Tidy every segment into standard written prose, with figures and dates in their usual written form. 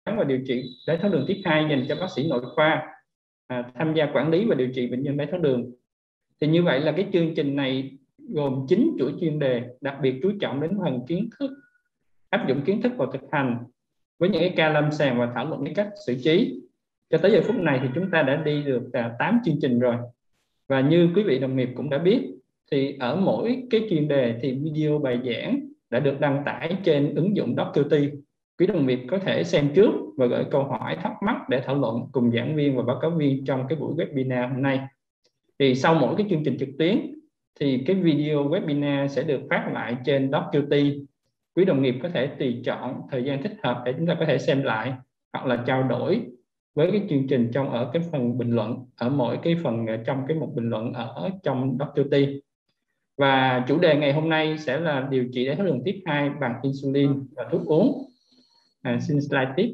và điều trị đái tháo đường type 2 dành cho bác sĩ nội khoa tham gia quản lý và điều trị bệnh nhân đái tháo đường. Thì như vậy là cái chương trình này gồm 9 chuỗi chuyên đề, đặc biệt chú trọng đến phần kiến thức, áp dụng kiến thức vào thực hành với những cái ca lâm sàng và thảo luận cái cách xử trí. Cho tới giờ phút này thì chúng ta đã đi được 8 chương trình rồi. Và như quý vị đồng nghiệp cũng đã biết, thì ở mỗi cái chuyên đề thì video bài giảng đã được đăng tải trên ứng dụng DocQT. Quý đồng nghiệp có thể xem trước và gửi câu hỏi thắc mắc để thảo luận cùng giảng viên và báo cáo viên trong cái buổi webinar hôm nay. Thì sau mỗi cái chương trình trực tuyến thì cái video webinar sẽ được phát lại trên DocQT. Quý đồng nghiệp có thể tùy chọn thời gian thích hợp để chúng ta có thể xem lại hoặc là trao đổi với cái chương trình ở cái phần bình luận, ở mỗi cái phần trong cái mục bình luận ở trong DocQT. Và chủ đề ngày hôm nay sẽ là điều trị đái tháo đường type 2 bằng insulin và thuốc uống. Xin slide tiếp.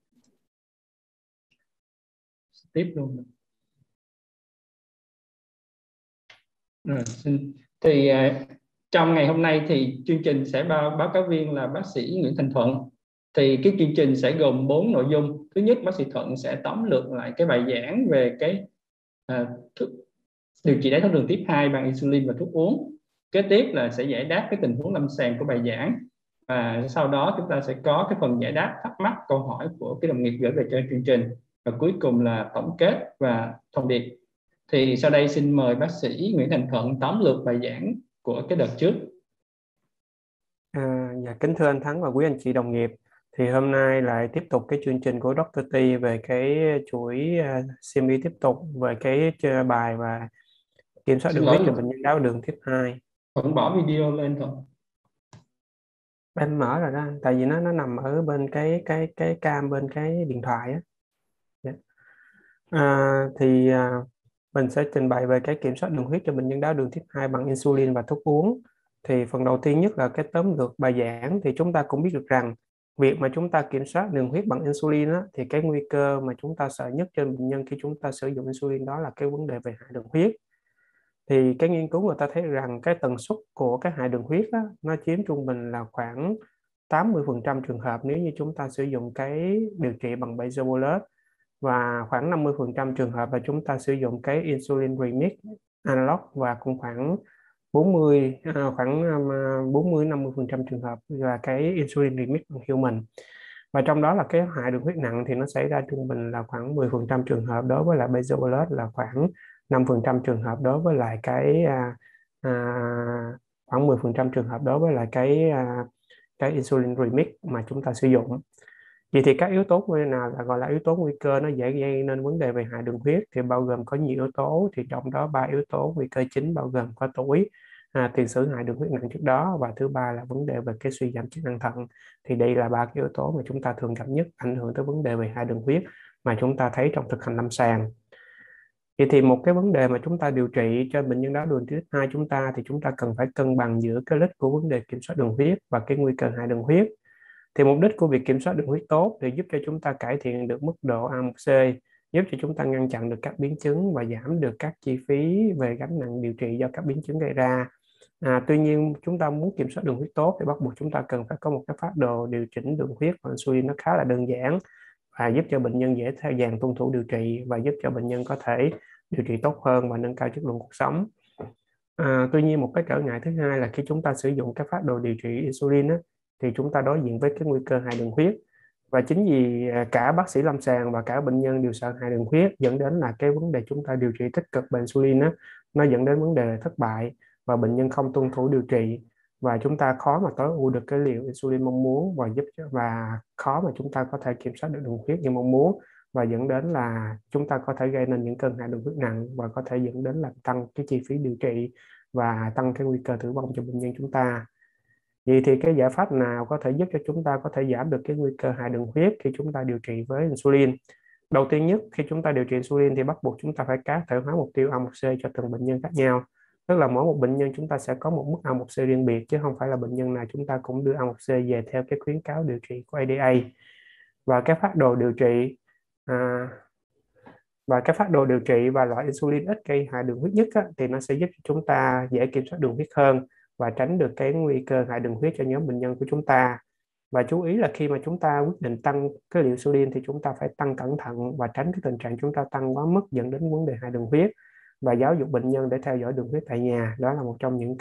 Tiếp luôn. Thì trong ngày hôm nay thì chương trình sẽ báo cáo viên là bác sĩ Nguyễn Thành Thuận. Thì cái chương trình sẽ gồm 4 nội dung. Thứ nhất, bác sĩ Thuận sẽ tóm lược lại cái bài giảng về cái điều trị đái tháo đường type 2 bằng insulin và thuốc uống. Kế tiếp là sẽ giải đáp cái tình huống lâm sàng của bài giảng. Và sau đó chúng ta sẽ có cái phần giải đáp thắc mắc, câu hỏi của cái đồng nghiệp gửi về cho chương trình. Và cuối cùng là tổng kết và thông điệp. Thì sau đây xin mời bác sĩ Nguyễn Thành Thuận tóm lược bài giảng của cái đợt trước. Dạ, kính thưa anh Thắng và quý anh chị đồng nghiệp, thì hôm nay lại tiếp tục cái chương trình của Dr. T về cái chuỗi CME tiếp tục về cái bài và kiểm soát đường huyết cho bệnh nhân đái tháo đường type 2. Thuận bỏ video lên thôi. Em mở rồi đó, tại vì nó nằm ở bên cái cam bên cái điện thoại á. Mình sẽ trình bày về cái kiểm soát đường huyết cho bệnh nhân đái tháo đường type 2 bằng insulin và thuốc uống. Thì phần đầu tiên nhất là cái tóm lược bài giảng. Thì chúng ta cũng biết được rằng việc mà chúng ta kiểm soát đường huyết bằng insulin á, thì cái nguy cơ mà chúng ta sợ nhất trên bệnh nhân khi chúng ta sử dụng insulin đó là cái vấn đề về hại đường huyết. Thì cái nghiên cứu người ta thấy rằng cái tần suất của cái hại đường huyết á, nó chiếm trung bình là khoảng 80% trường hợp nếu như chúng ta sử dụng cái điều trị bằng basal bolus, và khoảng 50% trường hợp là chúng ta sử dụng cái insulin remix analog, và cũng khoảng 40-50% trường hợp là cái insulin remix human. Và trong đó là cái hại đường huyết nặng thì nó xảy ra trung bình là khoảng 10% trường hợp đối với lại basal bolus, là khoảng 5% trường hợp đối với lại cái khoảng 10% trường hợp đối với lại cái insulin remix mà chúng ta sử dụng. Vậy thì các yếu tố nào là gọi là yếu tố nguy cơ nó dễ gây nên vấn đề về hại đường huyết thì bao gồm có nhiều yếu tố, thì trong đó 3 yếu tố nguy cơ chính bao gồm có tuổi, tiền sử hại đường huyết nặng trước đó, và thứ ba là vấn đề về cái suy giảm chức năng thận. Thì đây là 3 cái yếu tố mà chúng ta thường gặp nhất ảnh hưởng tới vấn đề về hại đường huyết mà chúng ta thấy trong thực hành lâm sàng. Vậy thì một cái vấn đề mà chúng ta điều trị cho bệnh nhân đái tháo đường type 2 chúng ta thì chúng ta cần phải cân bằng giữa cái lợi ích của vấn đề kiểm soát đường huyết và cái nguy cơ hại đường huyết. Thì mục đích của việc kiểm soát đường huyết tốt thì giúp cho chúng ta cải thiện được mức độ A1C, giúp cho chúng ta ngăn chặn được các biến chứng và giảm được các chi phí về gánh nặng điều trị do các biến chứng gây ra. Tuy nhiên chúng ta muốn kiểm soát đường huyết tốt thì bắt buộc chúng ta cần phải có một cái phác đồ điều chỉnh đường huyết và insulin nó khá là đơn giản và giúp cho bệnh nhân dễ dàng tuân thủ điều trị và giúp cho bệnh nhân có thể điều trị tốt hơn và nâng cao chất lượng cuộc sống. Tuy nhiên một cái trở ngại thứ hai là khi chúng ta sử dụng các phác đồ điều trị insulin á, thì chúng ta đối diện với cái nguy cơ hại đường huyết. Và chính vì cả bác sĩ lâm sàng và cả bệnh nhân đều sợ hại đường huyết dẫn đến là cái vấn đề chúng ta điều trị tích cực bằng insulin á, nó dẫn đến vấn đề thất bại và bệnh nhân không tuân thủ điều trị, và chúng ta khó mà tối ưu được cái liều insulin mong muốn và khó mà chúng ta có thể kiểm soát được đường huyết như mong muốn, và dẫn đến là chúng ta có thể gây nên những cơn hại đường huyết nặng và có thể dẫn đến là tăng cái chi phí điều trị và tăng cái nguy cơ tử vong cho bệnh nhân chúng ta. Vậy thì cái giải pháp nào có thể giúp cho chúng ta có thể giảm được cái nguy cơ hại đường huyết khi chúng ta điều trị với insulin? Đầu tiên nhất, khi chúng ta điều trị insulin thì bắt buộc chúng ta phải cá thể hóa mục tiêu A1C cho từng bệnh nhân khác nhau. Tức là mỗi một bệnh nhân chúng ta sẽ có một mức A1C riêng biệt, chứ không phải là bệnh nhân nào chúng ta cũng đưa A1C về theo cái khuyến cáo điều trị của ADA. Và các phác đồ điều trị và loại insulin ít gây hại đường huyết nhất á, thì nó sẽ giúp cho chúng ta dễ kiểm soát đường huyết hơn và tránh được cái nguy cơ hại đường huyết cho nhóm bệnh nhân của chúng ta. Và chú ý là khi mà chúng ta quyết định tăng cái liều insulin thì chúng ta phải tăng cẩn thận và tránh cái tình trạng chúng ta tăng quá mức dẫn đến vấn đề hạ đường huyết, và giáo dục bệnh nhân để theo dõi đường huyết tại nhà. Đó là một trong những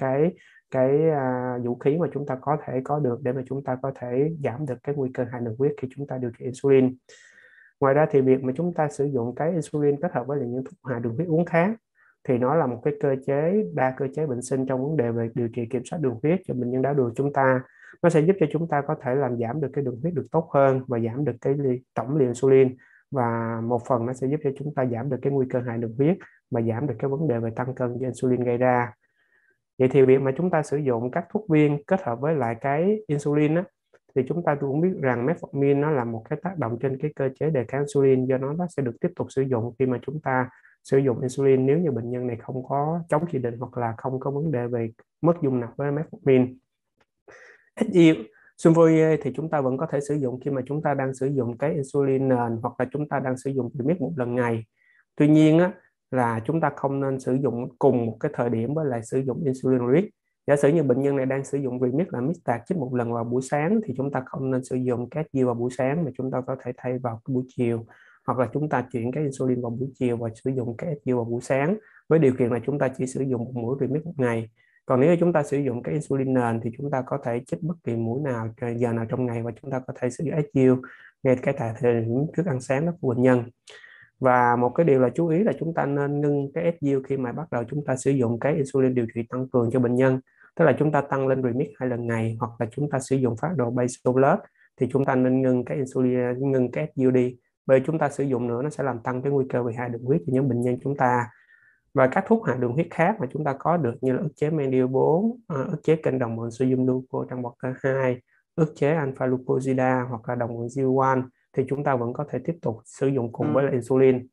vũ khí mà chúng ta có thể có được để mà chúng ta có thể giảm được cái nguy cơ hạ đường huyết khi chúng ta điều trị insulin. Ngoài ra thì việc mà chúng ta sử dụng cái insulin kết hợp với những thuốc hạ đường huyết uống khác thì nó là một cái đa cơ chế bệnh sinh trong vấn đề về điều trị kiểm soát đường huyết cho bệnh nhân đái đường chúng ta. Nó sẽ giúp cho chúng ta có thể làm giảm được cái đường huyết được tốt hơn và giảm được cái tổng liều insulin, và một phần nó sẽ giúp cho chúng ta giảm được cái nguy cơ hạ đường huyết và giảm được cái vấn đề về tăng cân do insulin gây ra. Vậy thì việc mà chúng ta sử dụng các thuốc viên kết hợp với lại cái insulin á, thì chúng ta cũng biết rằng metformin nó là một cái tác động trên cái cơ chế đề kháng insulin, do nó sẽ được tiếp tục sử dụng khi mà chúng ta sử dụng insulin nếu như bệnh nhân này không có chống chỉ định hoặc là không có vấn đề về mất dung nạp với metformin. HGU Sunvoye thì chúng ta vẫn có thể sử dụng khi mà chúng ta đang sử dụng cái insulin nền hoặc là chúng ta đang sử dụng remix một lần ngày. Tuy nhiên á, là chúng ta không nên sử dụng cùng một cái thời điểm với lại sử dụng insulin remix. Giả sử như bệnh nhân này đang sử dụng remix là Mixtard chích một lần vào buổi sáng thì chúng ta không nên sử dụng cái HGU vào buổi sáng, mà chúng ta có thể thay vào buổi chiều, hoặc là chúng ta chuyển cái insulin vào buổi chiều và sử dụng cái HGU vào buổi sáng, với điều kiện là chúng ta chỉ sử dụng một mũi remix một ngày. Còn nếu chúng ta sử dụng cái insulin nền thì chúng ta có thể chích bất kỳ mũi nào giờ nào trong ngày, và chúng ta có thể sử dụng HGU ngay cái tại thời điểm trước ăn sáng đó của bệnh nhân. Và một cái điều là chú ý là chúng ta nên ngưng cái HGU khi mà bắt đầu chúng ta sử dụng cái insulin điều trị tăng cường cho bệnh nhân. Tức là chúng ta tăng lên remix 2 lần ngày, hoặc là chúng ta sử dụng phác đồ basal blood thì chúng ta nên ngưng cái insulin, ngưng cái HGU đi. Bởi chúng ta sử dụng nữa nó sẽ làm tăng cái nguy cơ về hạ đường huyết cho những bệnh nhân chúng ta. Và các thuốc hạ đường huyết khác mà chúng ta có được như là ức chế men điều 4, ức chế kênh đồng bằng sodium glucose trong bậc 2, ức chế alpha glucosida hoặc là đồng bằng GLP-1 thì chúng ta vẫn có thể tiếp tục sử dụng cùng với insulin.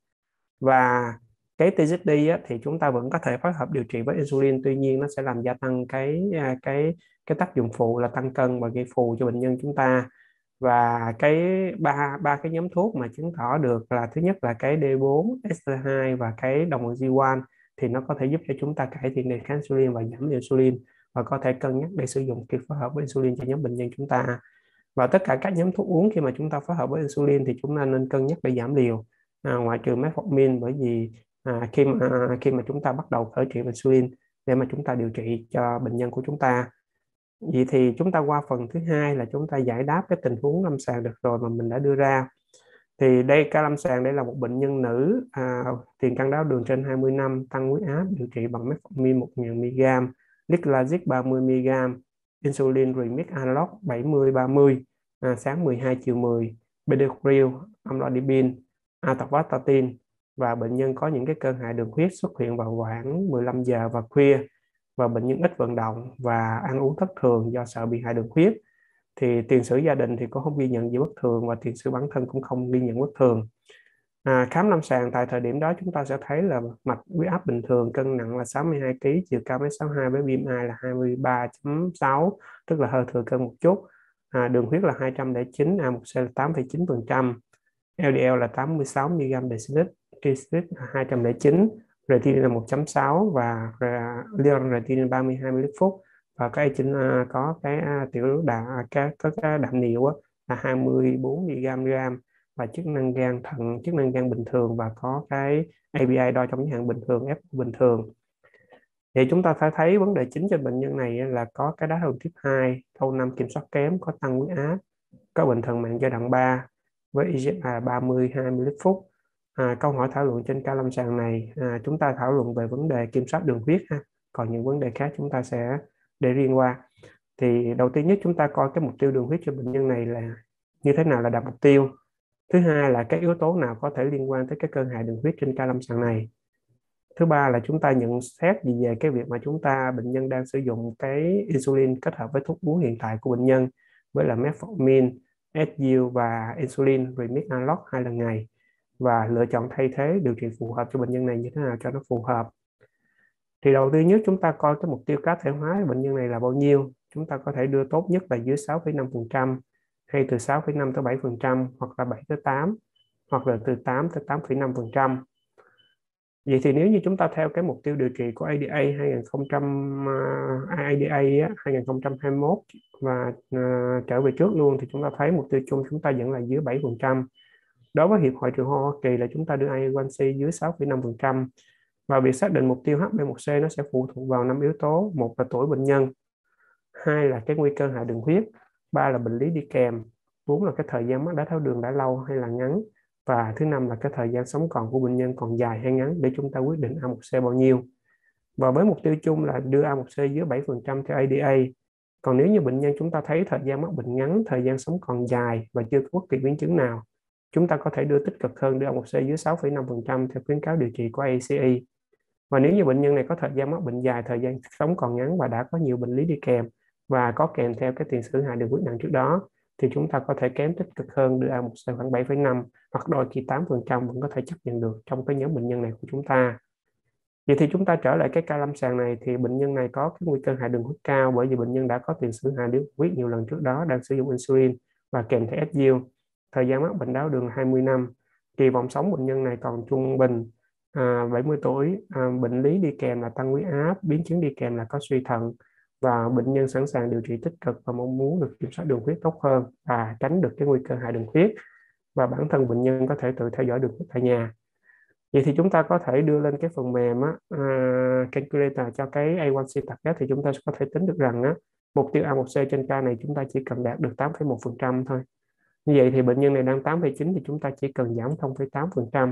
Và cái TZD á, thì chúng ta vẫn có thể phối hợp điều trị với insulin, tuy nhiên nó sẽ làm gia tăng cái tác dụng phụ là tăng cân và gây phù cho bệnh nhân chúng ta. Và cái ba cái nhóm thuốc mà chứng tỏ được là thứ nhất là cái D4, ST2 và cái đồng bằng GLP-1 thì nó có thể giúp cho chúng ta cải thiện đề kháng insulin và giảm insulin, và có thể cân nhắc để sử dụng khi phối hợp với insulin cho nhóm bệnh nhân chúng ta. Và tất cả các nhóm thuốc uống khi mà chúng ta phối hợp với insulin thì chúng ta nên cân nhắc để giảm liều, ngoại trừ metformin, bởi vì khi mà chúng ta bắt đầu khởi trị insulin để mà chúng ta điều trị cho bệnh nhân của chúng ta. Vậy thì chúng ta qua phần thứ hai là chúng ta giải đáp cái tình huống lâm sàng được rồi mà mình đã đưa ra. Thì đây ca lâm sàng đây là một bệnh nhân nữ tiền căn đái đường trên 20 năm, tăng huyết áp, điều trị bằng metformin 1000mg, Liclazic 30mg, insulin remix analog 70-30, sáng 12 chiều 10, bedaquiline, amlodipine, atorvastatin, và bệnh nhân có những cái cơn hạ đường huyết xuất hiện vào khoảng 15 giờ và khuya, và bệnh nhân ít vận động và ăn uống thất thường do sợ bị hạ đường huyết. Thì tiền sử gia đình thì cũng không ghi nhận gì bất thường, và tiền sử bản thân cũng không ghi nhận bất thường. Khám lâm sàng tại thời điểm đó chúng ta sẽ thấy là mạch huyết áp bình thường, cân nặng là 62 kg, chiều cao 1m62 với BMI là 23.6, tức là hơi thừa cân một chút. Đường huyết là 209, A1C là 8,9%, LDL là 86 mg dl, triglycerid là 209, creatinine là 1.6 và creatinine 32 ml phút, và cái có cái tiểu đạm có cái đạm niệu là 24 mg, và chức năng gan thận, chức năng gan bình thường, và có cái ABI đo trong giới hạn bình thường, F bình thường. Thì chúng ta phải thấy vấn đề chính cho bệnh nhân này là có cái đái tháo đường type 2, lâu năm kiểm soát kém, có tăng huyết áp, có bệnh thận mạng giai đoạn 3 với eGFR 32 ml phút. Câu hỏi thảo luận trên ca lâm sàng này, chúng ta thảo luận về vấn đề kiểm soát đường huyết ha. Còn những vấn đề khác chúng ta sẽ để riêng qua. Thì đầu tiên nhất chúng ta coi cái mục tiêu đường huyết cho bệnh nhân này là như thế nào là đạt mục tiêu. Thứ hai là các yếu tố nào có thể liên quan tới cái cơn hạ đường huyết trên ca lâm sàng này. Thứ ba là chúng ta nhận xét gì về cái việc mà bệnh nhân đang sử dụng cái insulin kết hợp với thuốc uống hiện tại của bệnh nhân, với là metformin, HGU và insulin remix analog 2 lần ngày, và lựa chọn thay thế điều trị phù hợp cho bệnh nhân này như thế nào cho nó phù hợp. Thì đầu tiên nhất chúng ta coi cái mục tiêu cá thể hóa bệnh nhân này là bao nhiêu. Chúng ta có thể đưa tốt nhất là dưới 6,5%, hay từ 6,5 tới 7%, hoặc là 7 tới 8, hoặc là từ 8 tới 8,5%. Vậy thì nếu như chúng ta theo cái mục tiêu điều trị của ADA 2021 và trở về trước luôn, thì chúng ta thấy mục tiêu chung chúng ta vẫn là dưới 7%. Đối với Hiệp hội Trường Hoa Kỳ là chúng ta đưa A1C dưới 6,5%. Và việc xác định mục tiêu HbA1c nó sẽ phụ thuộc vào 5 yếu tố. Một là tuổi bệnh nhân, hai là cái nguy cơ hạ đường huyết, ba là bệnh lý đi kèm, bốn là cái thời gian mắc đái tháo đường đã lâu hay là ngắn, và thứ năm là cái thời gian sống còn của bệnh nhân còn dài hay ngắn để chúng ta quyết định A1C bao nhiêu. Và với mục tiêu chung là đưa A1C dưới 7% theo ADA. Còn nếu như bệnh nhân chúng ta thấy thời gian mắc bệnh ngắn, thời gian sống còn dài và chưa có bất kỳ biến chứng nào, chúng ta có thể đưa tích cực hơn, đưa A1C dưới 6,5% theo khuyến cáo điều trị của ACE. Và nếu như bệnh nhân này có thời gian mắc bệnh dài, thời gian sống còn ngắn và đã có nhiều bệnh lý đi kèm và có kèm theo cái tiền sử hạ đường huyết nặng trước đó, thì chúng ta có thể kém tích cực hơn, đưa A1C khoảng 7,5 hoặc đôi khi 8% vẫn có thể chấp nhận được trong cái nhóm bệnh nhân này của chúng ta. Vậy thì chúng ta trở lại cái ca lâm sàng này, thì bệnh nhân này có cái nguy cơ hạ đường huyết cao bởi vì bệnh nhân đã có tiền sử hạ đường huyết nhiều lần trước đó, đang sử dụng insulin và kèm theo SGLT. Thời gian mắc bệnh đái tháo đường là 20 năm. Kỳ vọng sống bệnh nhân này còn trung bình 70 tuổi. Bệnh lý đi kèm là tăng huyết áp, biến chứng đi kèm là có suy thận, và bệnh nhân sẵn sàng điều trị tích cực và mong muốn được kiểm soát đường huyết tốt hơn và tránh được cái nguy cơ hạ đường huyết, và bản thân bệnh nhân có thể tự theo dõi đường huyết tại nhà. Vậy thì chúng ta có thể đưa lên cái phần mềm calculator cho cái A1C target, thì chúng ta có thể tính được rằng mục tiêu A1C trên ca này chúng ta chỉ cần đạt được 8,1% thôi. Như vậy thì bệnh nhân này đang 8,9 thì chúng ta chỉ cần giảm 0,8%.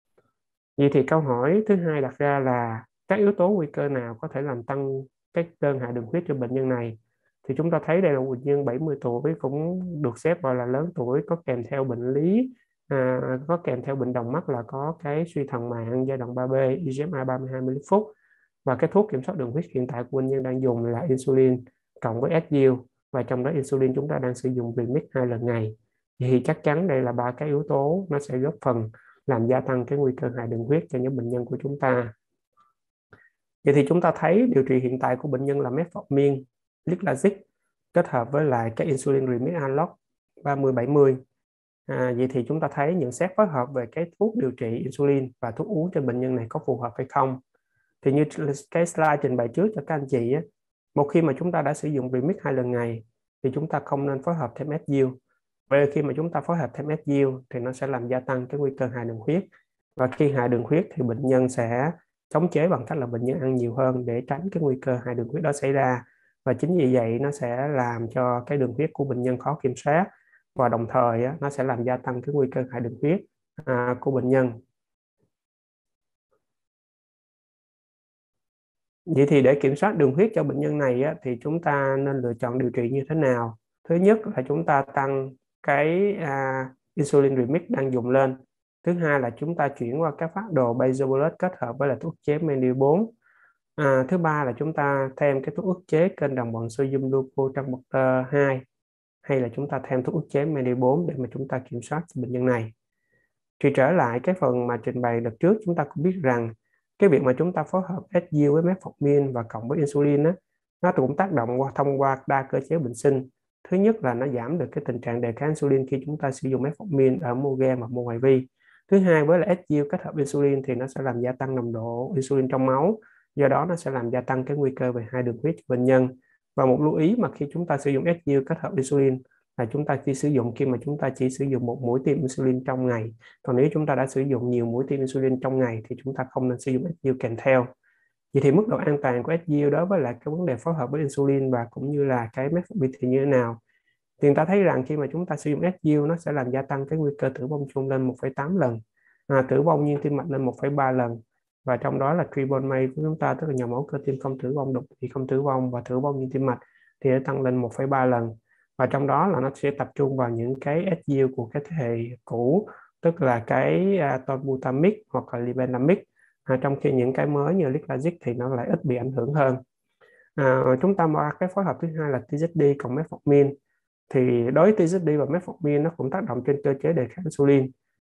Vậy thì câu hỏi thứ hai đặt ra là các yếu tố nguy cơ nào có thể làm tăng cái đơn hạ đường huyết cho bệnh nhân này. Thì chúng ta thấy đây là một bệnh nhân 70 tuổi, cũng được xếp gọi là lớn tuổi, có kèm theo bệnh lý, có kèm theo bệnh đồng mắt là có cái suy thận mạng giai đoạn 3B, eGFR 32 ml phút, và cái thuốc kiểm soát đường huyết hiện tại của bệnh nhân đang dùng là insulin cộng với SGLT, và trong đó insulin chúng ta đang sử dụng remix 2 lần ngày. Thì chắc chắn đây là ba cái yếu tố nó sẽ góp phần làm gia tăng cái nguy cơ hạ đường huyết cho những bệnh nhân của chúng ta. Vậy thì chúng ta thấy điều trị hiện tại của bệnh nhân là metformin, Lisrazix kết hợp với lại cái insulin remix analog 30-70. Vậy thì chúng ta thấy nhận xét phối hợp về cái thuốc điều trị insulin và thuốc uống cho bệnh nhân này có phù hợp hay không. Thì như cái slide trình bày trước cho các anh chị một khi mà chúng ta đã sử dụng remix 2 lần ngày thì chúng ta không nên phối hợp thêm SGLT. Vậy khi mà chúng ta phối hợp thêm SGLT thì nó sẽ làm gia tăng cái nguy cơ hạ đường huyết, và khi hạ đường huyết thì bệnh nhân sẽ chống chế bằng cách là bệnh nhân ăn nhiều hơn để tránh cái nguy cơ hạ đường huyết đó xảy ra, và chính vì vậy nó sẽ làm cho cái đường huyết của bệnh nhân khó kiểm soát, và đồng thời nó sẽ làm gia tăng cái nguy cơ hạ đường huyết của bệnh nhân. Vậy thì để kiểm soát đường huyết cho bệnh nhân này thì chúng ta nên lựa chọn điều trị như thế nào? Thứ nhất là chúng ta tăng cái insulin remix đang dùng lên. Thứ hai là chúng ta chuyển qua các phác đồ basal kết hợp với là thuốc chế MEND4. Thứ ba là chúng ta thêm cái thuốc ức chế kênh đồng bằng sodium glucose 2, hay là chúng ta thêm thuốc ức chế MEND4 để mà chúng ta kiểm soát cho bệnh nhân này. Thì trở lại cái phần mà trình bày đợt trước, chúng ta cũng biết rằng cái việc mà chúng ta phối hợp SGLT với metformin và cộng với insulin nó cũng tác động thông qua đa cơ chế bệnh sinh. Thứ nhất là nó giảm được cái tình trạng đề kháng insulin khi chúng ta sử dụng metformin ở mô gen và mô ngoại vi. Thứ hai, với là SGLT kết hợp insulin thì nó sẽ làm gia tăng nồng độ insulin trong máu, do đó nó sẽ làm gia tăng cái nguy cơ về hạ đường huyết cho bệnh nhân. Và một lưu ý mà khi chúng ta sử dụng SGLT kết hợp insulin là chúng ta chỉ sử dụng khi mà chúng ta chỉ sử dụng một mũi tiêm insulin trong ngày. Còn nếu chúng ta đã sử dụng nhiều mũi tiêm insulin trong ngày thì chúng ta không nên sử dụng SGLT kèm theo. Vậy thì mức độ an toàn của SGLT đối với lại cái vấn đề phối hợp với insulin và cũng như là cái metformin thì như thế nào? Thì người ta thấy rằng khi mà chúng ta sử dụng SGLT nó sẽ làm gia tăng cái nguy cơ tử vong chung lên 1,8 lần, tử vong nhiên tim mạch lên 1,3 lần, và trong đó là triple MACE của chúng ta, tức là nhồi máu cơ tim không tử vong, đột quỵ không tử vong và tử vong nhiên tim mạch thì đã tăng lên 1,3 lần. Và trong đó là nó sẽ tập trung vào những cái SGLT của cái thế hệ cũ, tức là cái tonbutamide hoặc là libenlamide, trong khi những cái mới như Lisrazix thì nó lại ít bị ảnh hưởng hơn. Chúng ta qua cái phối hợp thứ hai là TZD cộng metformin. Thì đối với TZD và metformin nó cũng tác động trên cơ chế đề kháng insulin,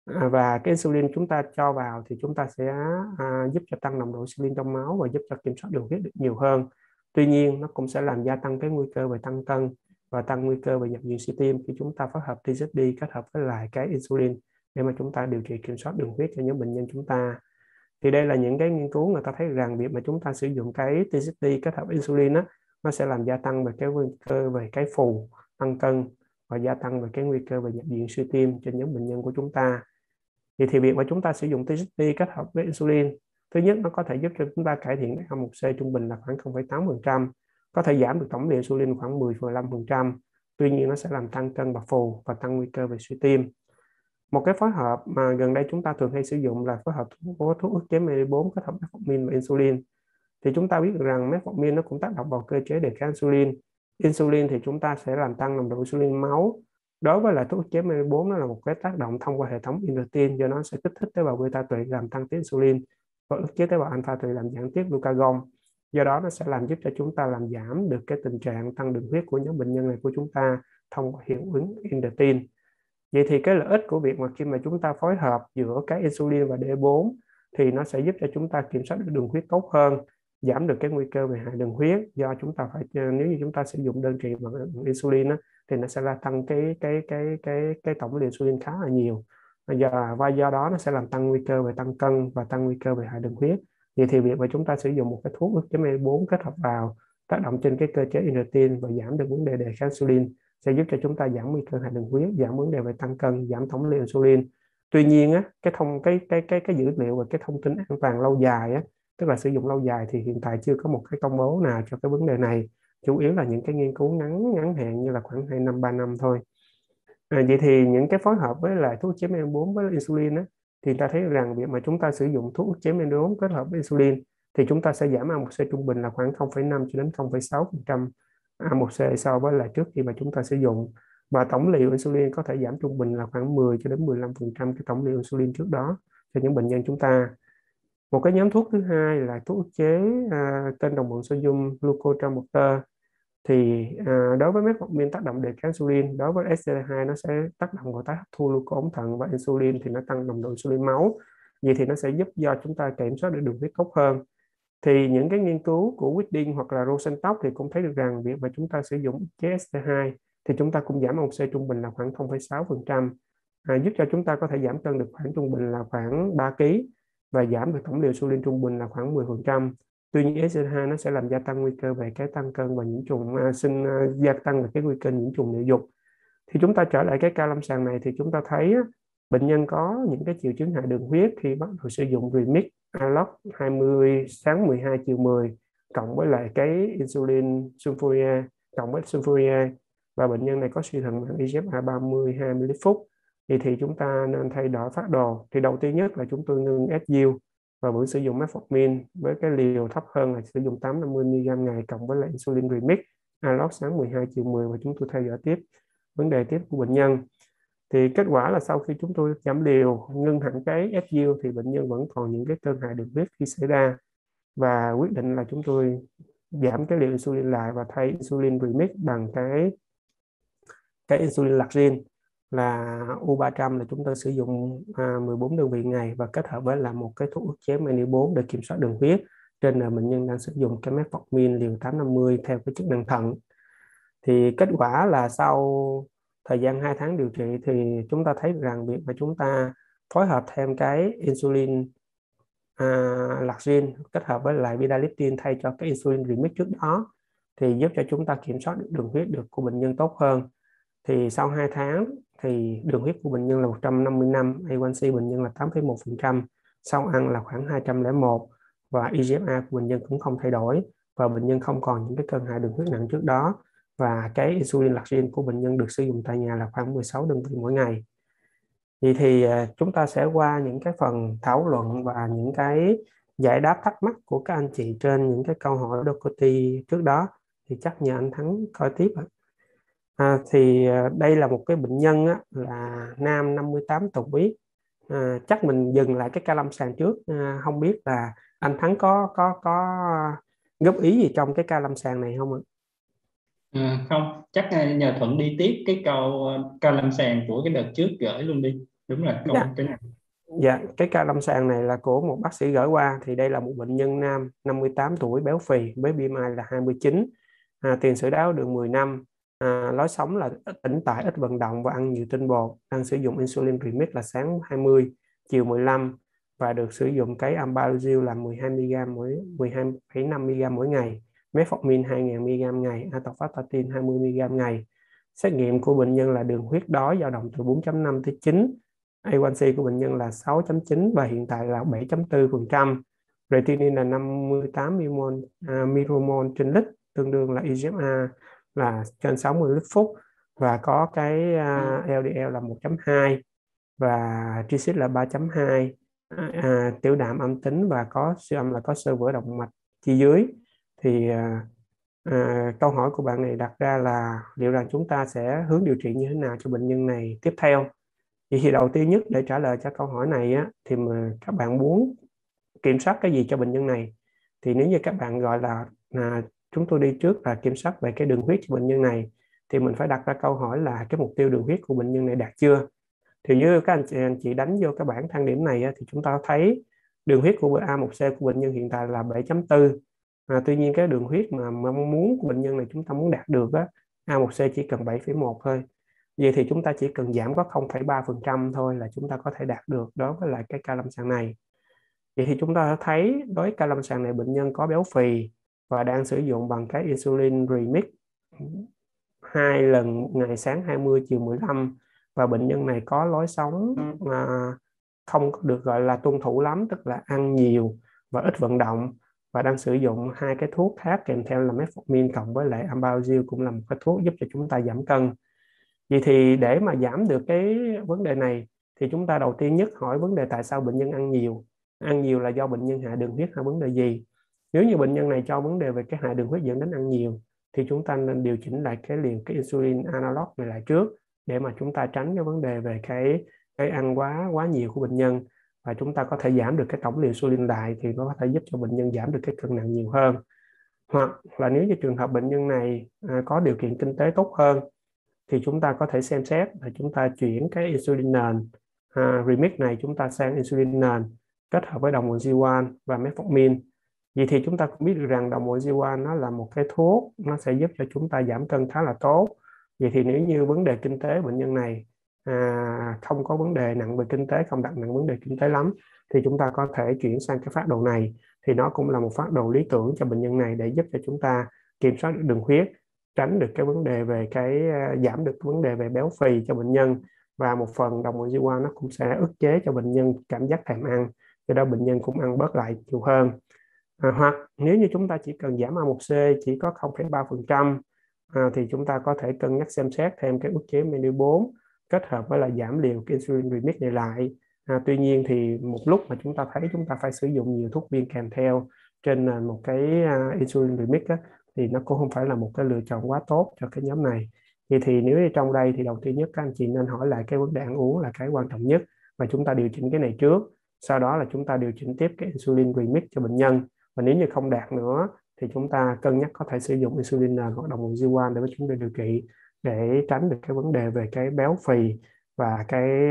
và cái insulin chúng ta cho vào thì chúng ta sẽ giúp cho tăng nồng độ insulin trong máu và giúp cho kiểm soát đường huyết được nhiều hơn. Tuy nhiên nó cũng sẽ làm gia tăng cái nguy cơ về tăng cân và tăng nguy cơ về nhập viện suy tim khi chúng ta phối hợp TZD kết hợp với lại cái insulin để mà chúng ta điều trị kiểm soát đường huyết cho những bệnh nhân chúng ta. Thì đây là những cái nghiên cứu người ta thấy rằng việc mà chúng ta sử dụng cái TZT kết hợp insulin á, nó sẽ làm gia tăng về cái nguy cơ về cái phù, tăng cân và gia tăng về cái nguy cơ về nhập viện suy tim trên nhóm bệnh nhân của chúng ta. Vậy thì việc mà chúng ta sử dụng TZT kết hợp với insulin, thứ nhất nó có thể giúp cho chúng ta cải thiện A1C trung bình là khoảng 0,8%, có thể giảm được tổng liều insulin khoảng 10,5%. Tuy nhiên nó sẽ làm tăng cân và phù và tăng nguy cơ về suy tim. Một cái phối hợp mà gần đây chúng ta thường hay sử dụng là phối hợp của thuốc ức chế MED4 kết hợp metformin và insulin. Thì chúng ta biết được rằng metformin nó cũng tác động vào cơ chế đề kháng insulin. Insulin thì chúng ta sẽ làm tăng nồng độ insulin máu. Đối với lại thuốc ức chế MED4, nó là một cái tác động thông qua hệ thống endothelin, do nó sẽ kích thích tế bào beta tụy làm tăng tiết insulin và ức chế tế bào alpha tụy làm giảm tiết glucagon. Do đó nó sẽ làm giúp cho chúng ta làm giảm được cái tình trạng tăng đường huyết của nhóm bệnh nhân này của chúng ta thông qua hiệu ứng endothelin. Vậy thì cái lợi ích của việc mà khi mà chúng ta phối hợp giữa cái insulin và D4 thì nó sẽ giúp cho chúng ta kiểm soát được đường huyết tốt hơn, giảm được cái nguy cơ về hại đường huyết, do chúng ta phải, nếu như chúng ta sử dụng đơn trị bằng insulin á, thì nó sẽ là tăng cái tổng liều insulin khá là nhiều, và do đó nó sẽ làm tăng nguy cơ về tăng cân và tăng nguy cơ về hại đường huyết. Vậy thì việc mà chúng ta sử dụng một cái thuốc ức chế MED4 kết hợp vào tác động trên cái cơ chế endothelin và giảm được vấn đề đề kháng insulin sẽ giúp cho chúng ta giảm nguy cơ hại đường huyết, giảm vấn đề về tăng cân, giảm tổng liều insulin. Tuy nhiên á, cái dữ liệu và cái thông tin an toàn lâu dài á, tức là sử dụng lâu dài thì hiện tại chưa có một cái công bố nào cho cái vấn đề này. Chủ yếu là những cái nghiên cứu ngắn hạn như là khoảng 2 năm 3 năm thôi. Vậy thì những cái phối hợp với lại thuốc chế men 4 với insulin á, thì ta thấy rằng việc mà chúng ta sử dụng thuốc chế men 4 kết hợp với insulin thì chúng ta sẽ giảm A1C trung bình là khoảng 0,5 cho đến 0,6% A1C so với lại trước khi mà chúng ta sử dụng, và tổng liều insulin có thể giảm trung bình là khoảng 10 cho đến 15% cái tổng liều insulin trước đó cho những bệnh nhân chúng ta. Một cái nhóm thuốc thứ hai là thuốc ức chế kênh đồng bằng sodium glucotransporter. Thì đối với metformin tác động đề kháng insulin, đối với SGLT2 nó sẽ tác động vào tái hấp thu glucose ống thận, và insulin thì nó tăng nồng độ insulin máu. Vậy thì nó sẽ giúp cho chúng ta kiểm soát được đường huyết tốt hơn. Thì những cái nghiên cứu của Whiting hoặc là Rosenstock thì cũng thấy được rằng việc mà chúng ta sử dụng chế SGLT2 thì chúng ta cũng giảm A1C trung bình là khoảng 0,6%, giúp cho chúng ta có thể giảm cân được khoảng trung bình là khoảng 3 kg và giảm được tổng liều insulin trung bình là khoảng 10%. Tuy nhiên SGLT2 nó sẽ làm gia tăng nguy cơ về cái tăng cân và nhiễm trùng gia tăng về cái nguy cơ nhiễm trùng niệu dục. Thì chúng ta trở lại cái ca lâm sàng này thì chúng ta thấy bệnh nhân có những cái triệu chứng hại đường huyết khi bắt đầu sử dụng Remix Allox 20 sáng 12 chiều 10 cộng với lại cái insulin sulfuria cộng với sulfuria, và bệnh nhân này có suy thận mạng eGFR 30 20 phút. Thì chúng ta nên thay đổi phác đồ. Thì đầu tiên nhất là chúng tôi ngưng SU và vẫn sử dụng metformin với cái liều thấp hơn là sử dụng 850 mg ngày cộng với lại insulin Remix Allox sáng 12 chiều 10, và chúng tôi theo dõi tiếp vấn đề tiếp của bệnh nhân. Thì kết quả là sau khi chúng tôi giảm liều, ngưng hẳn cái SU thì bệnh nhân vẫn còn những cái cơn hại đường huyết khi xảy ra, và quyết định là chúng tôi giảm cái liều insulin lại và thay insulin Remix bằng cái insulin Largin là U300, là chúng ta sử dụng 14 đơn vị ngày và kết hợp với là một cái thuốc ức chế MED4 để kiểm soát đường huyết, trên là bệnh nhân đang sử dụng cái metformin liều 850 theo cái chức năng thận. Thì kết quả là sau thời gian 2 tháng điều trị thì chúng ta thấy rằng việc mà chúng ta phối hợp thêm cái insulin Largin kết hợp với lại Vidaliptin thay cho cái insulin Remix trước đó thì giúp cho chúng ta kiểm soát được đường huyết được của bệnh nhân tốt hơn. Thì sau 2 tháng thì đường huyết của bệnh nhân là 155, A1C bệnh nhân là 8,1%, sau ăn là khoảng 201, và eGFR của bệnh nhân cũng không thay đổi, và bệnh nhân không còn những cái cơn hại đường huyết nặng trước đó, và cái insulin Largin của bệnh nhân được sử dụng tại nhà là khoảng 16 đơn vị mỗi ngày. Vậy thì chúng ta sẽ qua những cái phần thảo luận và những cái giải đáp thắc mắc của các anh chị trên những cái câu hỏi Docoti trước đó. Thì chắc nhờ anh Thắng coi tiếp ạ. Thì đây là một cái bệnh nhân là nam 58 tuổi. Chắc mình dừng lại cái ca lâm sàng trước. Không biết là anh Thắng có góp ý gì trong cái ca lâm sàng này không ạ? Không, chắc nhờ Thuận đi tiếp cái câu ca lâm sàng của cái đợt trước gửi luôn đi. Đúng là câu cái này. Dạ, cái ca lâm sàng này là của một bác sĩ gửi qua. Thì đây là một bệnh nhân nam 58 tuổi béo phì với BMI là 29, tiền sử đái tháo đường 10 năm, lối sống là tĩnh tại, ít vận động và ăn nhiều tinh bột, đang sử dụng insulin Remix là sáng 20 chiều 15, và được sử dụng cái Ambalogil là 12,5 mg mỗi ngày, Metformin 2.000 mg ngày, Atorvastatin 20 mg ngày. Xét nghiệm của bệnh nhân là đường huyết đói dao động từ 4.5 tới 9, A1C của bệnh nhân là 6.9 và hiện tại là 7.4%. Creatinine là 58 micromol trên lít, tương đương là eGFR là trên 60 lít phút, và có cái LDL là 1.2 và triglyceride là 3.2, tiểu đạm âm tính và có siêu âm là có xơ vữa động mạch chi dưới. Thì câu hỏi của bạn này đặt ra là liệu rằng chúng ta sẽ hướng điều trị như thế nào cho bệnh nhân này tiếp theo. Vậy thì đầu tiên nhất để trả lời cho câu hỏi này á, thì mà các bạn muốn kiểm soát cái gì cho bệnh nhân này, thì nếu như các bạn gọi là chúng tôi đi trước là kiểm soát về cái đường huyết cho bệnh nhân này, thì mình phải đặt ra câu hỏi là cái mục tiêu đường huyết của bệnh nhân này đạt chưa. Thì như các anh chị đánh vô cái bảng thang điểm này á, thì chúng ta thấy đường huyết của A1C của bệnh nhân hiện tại là 7.4. Tuy nhiên cái đường huyết mà mong muốn của bệnh nhân này chúng ta muốn đạt được á, A1C chỉ cần 7,1 thôi. Vậy thì chúng ta chỉ cần giảm có 0,3% thôi là chúng ta có thể đạt được đối với lại cái ca lâm sàng này. Vậy thì chúng ta thấy đối với ca lâm sàng này bệnh nhân có béo phì và đang sử dụng bằng cái insulin remix 2 lần ngày sáng 20 chiều 15, và bệnh nhân này có lối sống không được gọi là tuân thủ lắm, tức là ăn nhiều và ít vận động, và đang sử dụng hai cái thuốc khác kèm theo là Metformin cộng với lại Ambalogil cũng là một cái thuốc giúp cho chúng ta giảm cân. Vậy thì để mà giảm được cái vấn đề này thì chúng ta đầu tiên nhất hỏi vấn đề tại sao bệnh nhân ăn nhiều. Ăn nhiều là do bệnh nhân hạ đường huyết hay vấn đề gì? Nếu như bệnh nhân này cho vấn đề về cái hạ đường huyết dẫn đến ăn nhiều thì chúng ta nên điều chỉnh lại cái liều cái insulin analog này lại trước để mà chúng ta tránh cái vấn đề về cái ăn quá nhiều của bệnh nhân, và chúng ta có thể giảm được cái tổng liều insulin lại thì nó có thể giúp cho bệnh nhân giảm được cái cân nặng nhiều hơn. Hoặc là nếu như trường hợp bệnh nhân này có điều kiện kinh tế tốt hơn thì chúng ta có thể xem xét là chúng ta chuyển cái insulin nền remix này chúng ta sang insulin nền kết hợp với đồng hồ G1 và Metformin. Vậy thì chúng ta cũng biết được rằng đồng hồ G1 nó là một cái thuốc, nó sẽ giúp cho chúng ta giảm cân khá là tốt. Vậy thì nếu như vấn đề kinh tế bệnh nhân này không có vấn đề nặng về kinh tế, không đặt nặng vấn đề kinh tế lắm, thì chúng ta có thể chuyển sang cái phác đồ này. Thì nó cũng là một phác đồ lý tưởng cho bệnh nhân này để giúp cho chúng ta kiểm soát được đường huyết, tránh được cái vấn đề về giảm được cái vấn đề về béo phì cho bệnh nhân, và một phần đồng hồ G1 nó cũng sẽ ức chế cho bệnh nhân cảm giác thèm ăn, do đó bệnh nhân cũng ăn bớt lại nhiều hơn. Hoặc nếu như chúng ta chỉ cần giảm A1C chỉ có 0,3%, thì chúng ta có thể cân nhắc xem xét thêm cái ức chế menu 4 kết hợp với là giảm liều cái insulin remix này lại. Tuy nhiên thì một lúc mà chúng ta thấy chúng ta phải sử dụng nhiều thuốc viên kèm theo trên một cái insulin remix á, thì nó cũng không phải là một cái lựa chọn quá tốt cho cái nhóm này. Vậy thì nếu như trong đây thì đầu tiên nhất các anh chị nên hỏi lại cái vấn đề ăn uống là cái quan trọng nhất, và chúng ta điều chỉnh cái này trước, sau đó là chúng ta điều chỉnh tiếp cái insulin remix cho bệnh nhân. Và nếu như không đạt nữa thì chúng ta cân nhắc có thể sử dụng insulin hoặc đồng hồ G1 để mà chúng ta điều trị, để tránh được cái vấn đề về cái béo phì và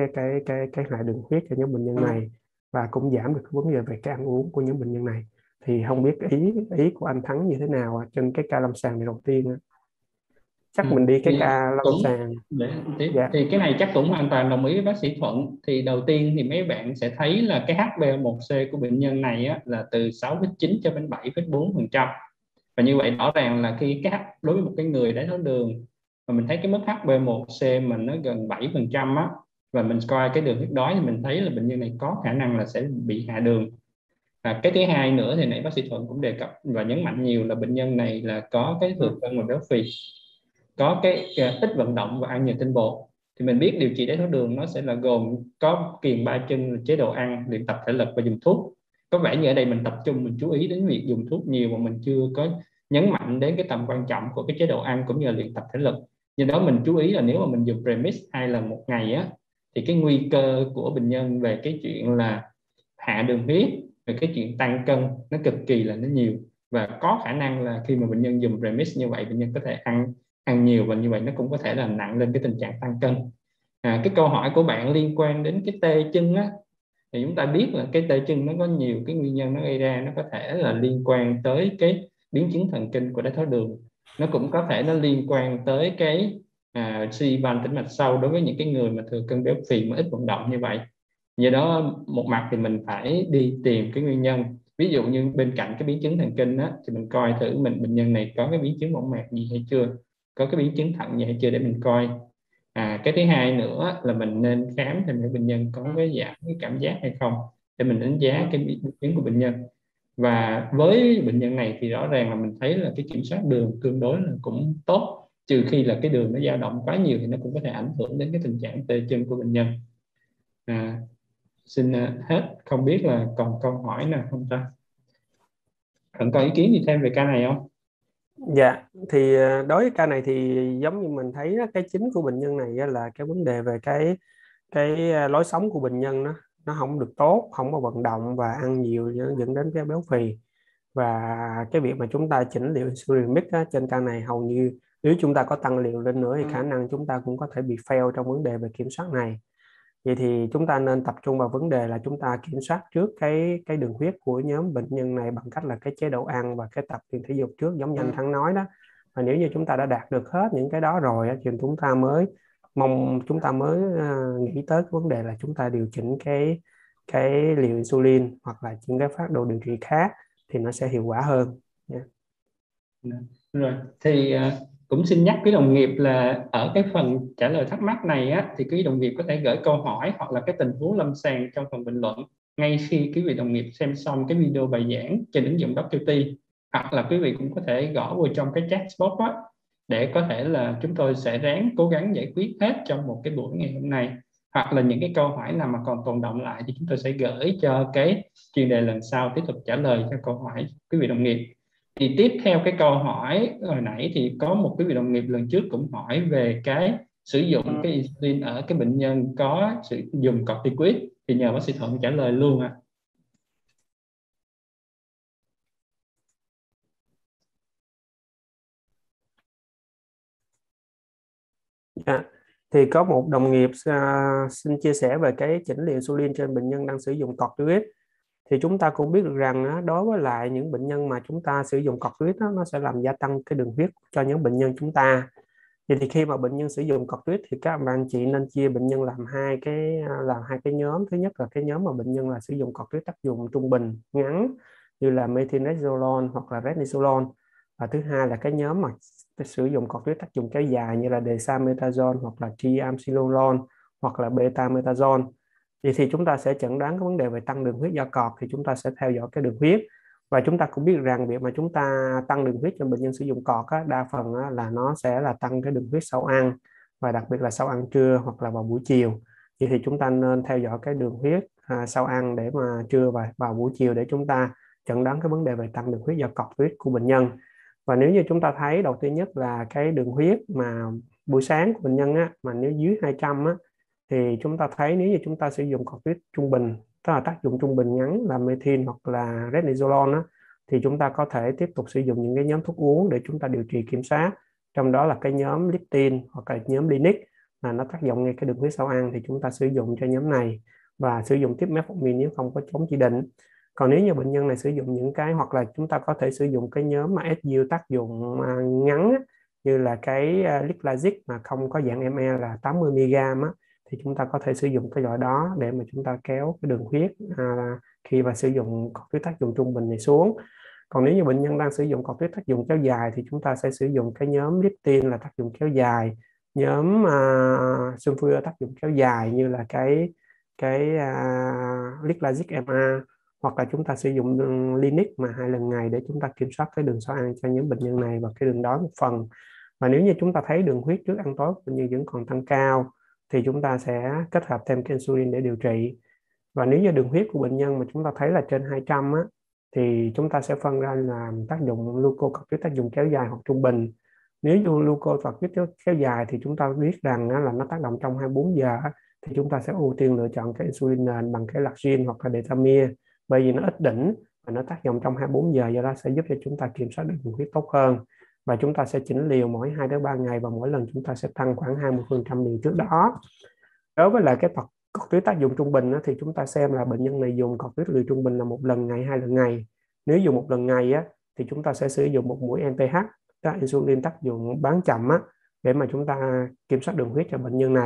cái hạ đường huyết cho những bệnh nhân này, và cũng giảm được cái vấn đề về cái ăn uống của những bệnh nhân này. Thì không biết ý của anh Thắng như thế nào trên cái ca lâm sàng này đầu tiên. Chắc mình đi cái ca lâm sàng. Thì cái này chắc cũng hoàn toàn đồng ý với bác sĩ Thuận. Thì đầu tiên thì mấy bạn sẽ thấy là cái HbA1c của bệnh nhân này á, là từ 6,9 cho đến 7,4%. Và như vậy rõ ràng là khi đối với một cái người đái tháo đường mà mình thấy cái mức HbA1c mình nó gần 7% á, và mình coi cái đường huyết đói thì mình thấy là bệnh nhân này có khả năng là sẽ bị hạ đường. Cái thứ hai nữa thì nãy bác sĩ Thuận cũng đề cập và nhấn mạnh nhiều là bệnh nhân này là có cái thừa cân và béo phì, có cái ít vận động và ăn nhiều tinh bột. Thì mình biết điều trị đái tháo đường nó sẽ là gồm có kiềng ba chân, chế độ ăn, luyện tập thể lực và dùng thuốc. Có vẻ như ở đây mình tập trung mình chú ý đến việc dùng thuốc nhiều mà mình chưa có nhấn mạnh đến cái tầm quan trọng của cái chế độ ăn cũng như là luyện tập thể lực. Do đó mình chú ý là nếu mà mình dùng premix 2 lần một ngày á, thì cái nguy cơ của bệnh nhân về cái chuyện là hạ đường huyết, về cái chuyện tăng cân nó cực kỳ là nó nhiều, và có khả năng là khi mà bệnh nhân dùng premix như vậy bệnh nhân có thể ăn nhiều, và như vậy nó cũng có thể là nặng lên cái tình trạng tăng cân. Cái câu hỏi của bạn liên quan đến cái tê chân á, thì chúng ta biết là cái tê chân nó có nhiều cái nguyên nhân nó gây ra, nó có thể là liên quan tới cái biến chứng thần kinh của đái tháo đường, nó cũng có thể nó liên quan tới cái suy van tĩnh mạch sâu đối với những cái người mà thừa cân béo phì mà ít vận động như vậy. Do đó một mặt thì mình phải đi tìm cái nguyên nhân. Ví dụ như bên cạnh cái biến chứng thần kinh á, thì mình coi thử bệnh nhân này có cái biến chứng võng mạc gì hay chưa, có cái biến chứng thận gì hay chưa để mình coi. Cái thứ hai nữa là mình nên khám thêm để bệnh nhân có cái giảm cái cảm giác hay không, để mình đánh giá cái biến chứng của bệnh nhân. Và với bệnh nhân này thì rõ ràng là mình thấy là cái kiểm soát đường tương đối là cũng tốt, trừ khi là cái đường nó dao động quá nhiều thì nó cũng có thể ảnh hưởng đến cái tình trạng tê chân của bệnh nhân. Xin hết, không biết là còn câu hỏi nào không ta? Bạn có ý kiến gì thêm về ca này không? Dạ, thì đối với ca này thì giống như mình thấy đó, cái chính của bệnh nhân này á là cái vấn đề về cái lối sống của bệnh nhân nó không được tốt, không có vận động và ăn nhiều dẫn đến cái béo phì. Và cái việc mà chúng ta chỉnh liều insulin mix á, trên ca này hầu như nếu chúng ta có tăng liều lên nữa thì khả năng chúng ta cũng có thể bị fail trong vấn đề về kiểm soát này. Vậy thì chúng ta nên tập trung vào vấn đề là chúng ta kiểm soát trước cái đường huyết của nhóm bệnh nhân này bằng cách là cái chế độ ăn và cái tập luyện thể dục trước, giống như anh Thắng nói đó. Và nếu như chúng ta đã đạt được hết những cái đó rồi thì chúng ta mới nghĩ tới cái vấn đề là chúng ta điều chỉnh cái liều insulin hoặc là những cái phác đồ điều trị khác thì nó sẽ hiệu quả hơn. Yeah. Rồi thì cũng xin nhắc quý đồng nghiệp là ở cái phần trả lời thắc mắc này á, thì quý đồng nghiệp có thể gửi câu hỏi hoặc là cái tình huống lâm sàng trong phần bình luận ngay khi quý vị đồng nghiệp xem xong cái video bài giảng trên ứng dụng DocQT, hoặc là quý vị cũng có thể gõ vào trong cái chat box á, để có thể là chúng tôi sẽ ráng cố gắng giải quyết hết trong một cái buổi ngày hôm nay. Hoặc là những cái câu hỏi nào mà còn tồn đọng lại thì chúng tôi sẽ gửi cho cái chuyên đề lần sau tiếp tục trả lời cho câu hỏi quý vị đồng nghiệp. Thì tiếp theo cái câu hỏi hồi nãy thì có một quý vị đồng nghiệp lần trước cũng hỏi về cái sử dụng cái insulin ở cái bệnh nhân có sử dụng corticoid, thì nhờ bác sĩ Thuận trả lời luôn ạ. Dạ. Thì có một đồng nghiệp xin chia sẻ về cái chỉnh liều insulin trên bệnh nhân đang sử dụng corticoid. Thì chúng ta cũng biết được rằng đối với lại những bệnh nhân mà chúng ta sử dụng corticoid nó sẽ làm gia tăng cái đường huyết cho những bệnh nhân chúng ta. Vậy thì khi mà bệnh nhân sử dụng corticoid thì các anh chị nên chia bệnh nhân làm hai cái nhóm. Thứ nhất là cái nhóm mà bệnh nhân là sử dụng corticoid tác dụng trung bình ngắn như là methylnedrolone hoặc là prednisolone. Và thứ hai là cái nhóm mà sử dụng corticoid tác dụng kéo dài như là dexamethasone hoặc là triamcinolone hoặc là betamethasone. Vậy thì chúng ta sẽ chẩn đoán cái vấn đề về tăng đường huyết do cọt thì chúng ta sẽ theo dõi cái đường huyết. Và chúng ta cũng biết rằng việc mà chúng ta tăng đường huyết cho bệnh nhân sử dụng cọt đa phần là nó sẽ là tăng cái đường huyết sau ăn, và đặc biệt là sau ăn trưa hoặc là vào buổi chiều. Vậy thì chúng ta nên theo dõi cái đường huyết sau ăn để mà trưa và vào buổi chiều để chúng ta chẩn đoán cái vấn đề về tăng đường huyết do cọt huyết của bệnh nhân. Và nếu như chúng ta thấy đầu tiên nhất là cái đường huyết mà buổi sáng của bệnh nhân mà nếu dưới 200 thì chúng ta thấy nếu như chúng ta sử dụng corticoid trung bình, tức là tác dụng trung bình ngắn là methyl hoặc là prednisolone thì chúng ta có thể tiếp tục sử dụng những cái nhóm thuốc uống để chúng ta điều trị kiểm soát, trong đó là cái nhóm Liptin hoặc là nhóm Linic là nó tác dụng ngay cái đường huyết sau ăn, thì chúng ta sử dụng cho nhóm này và sử dụng tiếp metformin nếu không có chống chỉ định. Còn nếu như bệnh nhân này sử dụng những cái, hoặc là chúng ta có thể sử dụng cái nhóm mà SU tác dụng ngắn như là cái Liclazic mà không có dạng ml là 80 mg thì chúng ta có thể sử dụng cái loại đó để mà chúng ta kéo cái đường huyết khi mà sử dụng corticoid tác dụng trung bình này xuống. Còn nếu như bệnh nhân đang sử dụng corticoid tác dụng kéo dài thì chúng ta sẽ sử dụng cái nhóm Liptin là tác dụng kéo dài, nhóm sulfur tác dụng kéo dài như là cái Liclazic MA, hoặc là chúng ta sử dụng Linic mà 2 lần ngày để chúng ta kiểm soát cái đường sau ăn cho những bệnh nhân này và cái đường đói một phần. Và nếu như chúng ta thấy đường huyết trước ăn tối bệnh nhân vẫn còn tăng cao thì chúng ta sẽ kết hợp thêm cái insulin để điều trị. Và nếu như đường huyết của bệnh nhân mà chúng ta thấy là trên 200 thì chúng ta sẽ phân ra là tác dụng glucocorticoid tác dụng kéo dài hoặc trung bình. Nếu như glucocorticoid kéo dài thì chúng ta biết rằng là nó tác động trong 24 giờ thì chúng ta sẽ ưu tiên lựa chọn cái insulin nền bằng cái Largin hoặc là Detamir, bởi vì nó ít đỉnh và nó tác dụng trong 24 giờ, do đó sẽ giúp cho chúng ta kiểm soát được đường huyết tốt hơn. Và chúng ta sẽ chỉnh liều mỗi 2 đến 3 ngày và mỗi lần chúng ta sẽ tăng khoảng 20% liều trước đó. Đối với lại cái corticoid tác dụng trung bình thì chúng ta xem là bệnh nhân này dùng corticoid liều trung bình là 1 lần ngày, 2 lần ngày. Nếu dùng 1 lần ngày thì chúng ta sẽ sử dụng 1 mũi NPH, insulin tác dụng bán chậm để mà chúng ta kiểm soát đường huyết cho bệnh nhân này.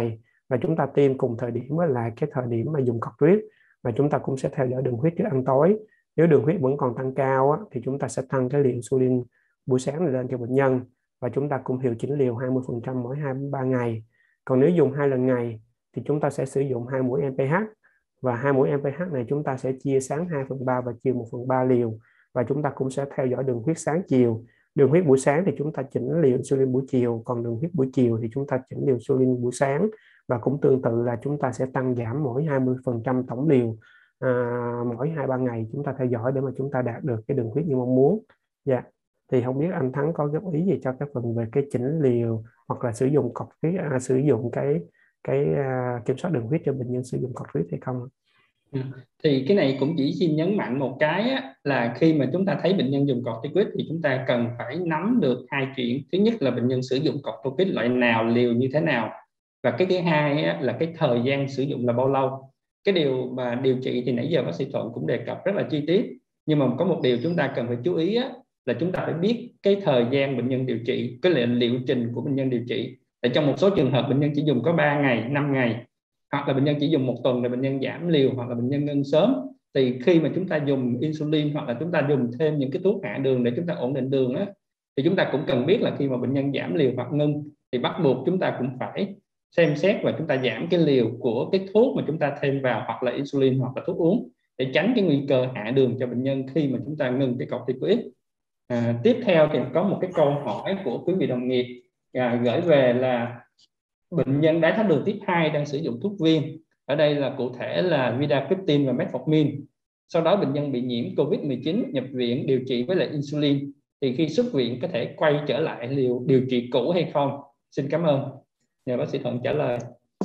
và chúng ta tiêm cùng thời điểm với lại cái thời điểm mà dùng corticoid, và chúng ta cũng sẽ theo dõi đường huyết trước ăn tối. Nếu đường huyết vẫn còn tăng cao á, thì chúng ta sẽ tăng cái liều insulin buổi sáng này lên cho bệnh nhân, và chúng ta cũng hiệu chỉnh liều 20% mỗi 2-3 ngày. Còn nếu dùng 2 lần ngày thì chúng ta sẽ sử dụng 2 mũi NPH, và 2 mũi NPH này chúng ta sẽ chia sáng 2/3 và chiều 1/3 liều, và chúng ta cũng sẽ theo dõi đường huyết sáng chiều. Đường huyết buổi sáng thì chúng ta chỉnh liều insulin buổi chiều, còn đường huyết buổi chiều thì chúng ta chỉnh liều insulin buổi sáng, và cũng tương tự là chúng ta sẽ tăng giảm mỗi 20% tổng liều mỗi 2-3 ngày chúng ta theo dõi để mà chúng ta đạt được cái đường huyết như mong muốn. Dạ. Thì không biết anh Thắng có góp ý gì cho cái phần về cái chỉnh liều hoặc là sử dụng corticoid, sử dụng cái kiểm soát đường huyết cho bệnh nhân sử dụng corticoid hay không? Thì cái này cũng chỉ xin nhấn mạnh một cái á, là khi mà chúng ta thấy bệnh nhân dùng corticoid thì chúng ta cần phải nắm được hai chuyện. Thứ nhất là bệnh nhân sử dụng corticoid loại nào, liều như thế nào, và cái thứ hai á, là cái thời gian sử dụng là bao lâu. Cái điều mà điều trị thì nãy giờ bác sĩ Thuận cũng đề cập rất là chi tiết, nhưng mà có một điều chúng ta cần phải chú ý á, là chúng ta phải biết cái thời gian bệnh nhân điều trị, cái liệu trình của bệnh nhân điều trị. Tại trong một số trường hợp bệnh nhân chỉ dùng có 3 ngày, 5 ngày, hoặc là bệnh nhân chỉ dùng 1 tuần rồi bệnh nhân giảm liều, hoặc là bệnh nhân ngưng sớm. Thì khi mà chúng ta dùng insulin hoặc là chúng ta dùng thêm những cái thuốc hạ đường để chúng ta ổn định đường á, thì chúng ta cũng cần biết là khi mà bệnh nhân giảm liều hoặc ngưng thì bắt buộc chúng ta cũng phải xem xét và chúng ta giảm cái liều của cái thuốc mà chúng ta thêm vào, hoặc là insulin hoặc là thuốc uống, để tránh cái nguy cơ hạ đường cho bệnh nhân khi mà chúng ta ngừng cái corticoid. Tiếp theo thì có một cái câu hỏi của quý vị đồng nghiệp gửi về là bệnh nhân đái tháo đường type 2 đang sử dụng thuốc viêm, ở đây là cụ thể là Vidacritin và Metformin. Sau đó bệnh nhân bị nhiễm COVID-19 nhập viện điều trị với lại insulin, thì khi xuất viện có thể quay trở lại liều điều trị cũ hay không? Xin cảm ơn. Nhờ bác sĩ Thuận trả lời.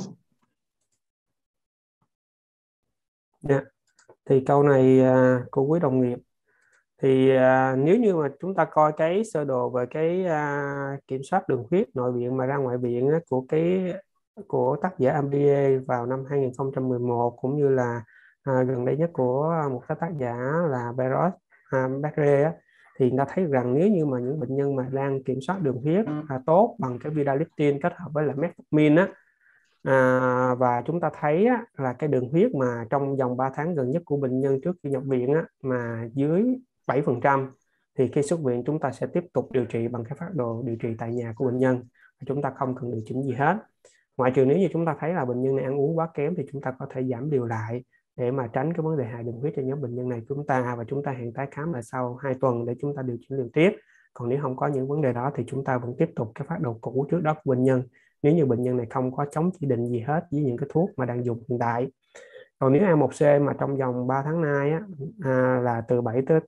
Yeah. Thì câu này của quý đồng nghiệp thì nếu như mà chúng ta coi cái sơ đồ về cái kiểm soát đường huyết nội viện mà ra ngoại viện của tác giả Ambier vào năm 2011, cũng như là gần đây nhất của một cái tác giả là Beros Bakre, thì người ta thấy rằng nếu như mà những bệnh nhân mà đang kiểm soát đường huyết tốt bằng cái Vidacritin kết hợp với lại Metformin và chúng ta thấy là cái đường huyết mà trong vòng 3 tháng gần nhất của bệnh nhân trước khi nhập viện mà dưới 7%, thì khi xuất viện chúng ta sẽ tiếp tục điều trị bằng cái phác đồ điều trị tại nhà của bệnh nhân, chúng ta không cần điều chỉnh gì hết. Ngoại trừ nếu như chúng ta thấy là bệnh nhân này ăn uống quá kém thì chúng ta có thể giảm liều lại để mà tránh cái vấn đề hạ đường huyết cho nhóm bệnh nhân này chúng ta, và chúng ta hẹn tái khám lại sau 2 tuần để chúng ta điều chỉnh liều tiếp. Còn nếu không có những vấn đề đó thì chúng ta vẫn tiếp tục cái phác đồ cũ trước đó của bệnh nhân, nếu như bệnh nhân này không có chống chỉ định gì hết với những cái thuốc mà đang dùng hiện tại. Còn nếu A1C mà trong vòng 3 tháng nay là từ 7 tới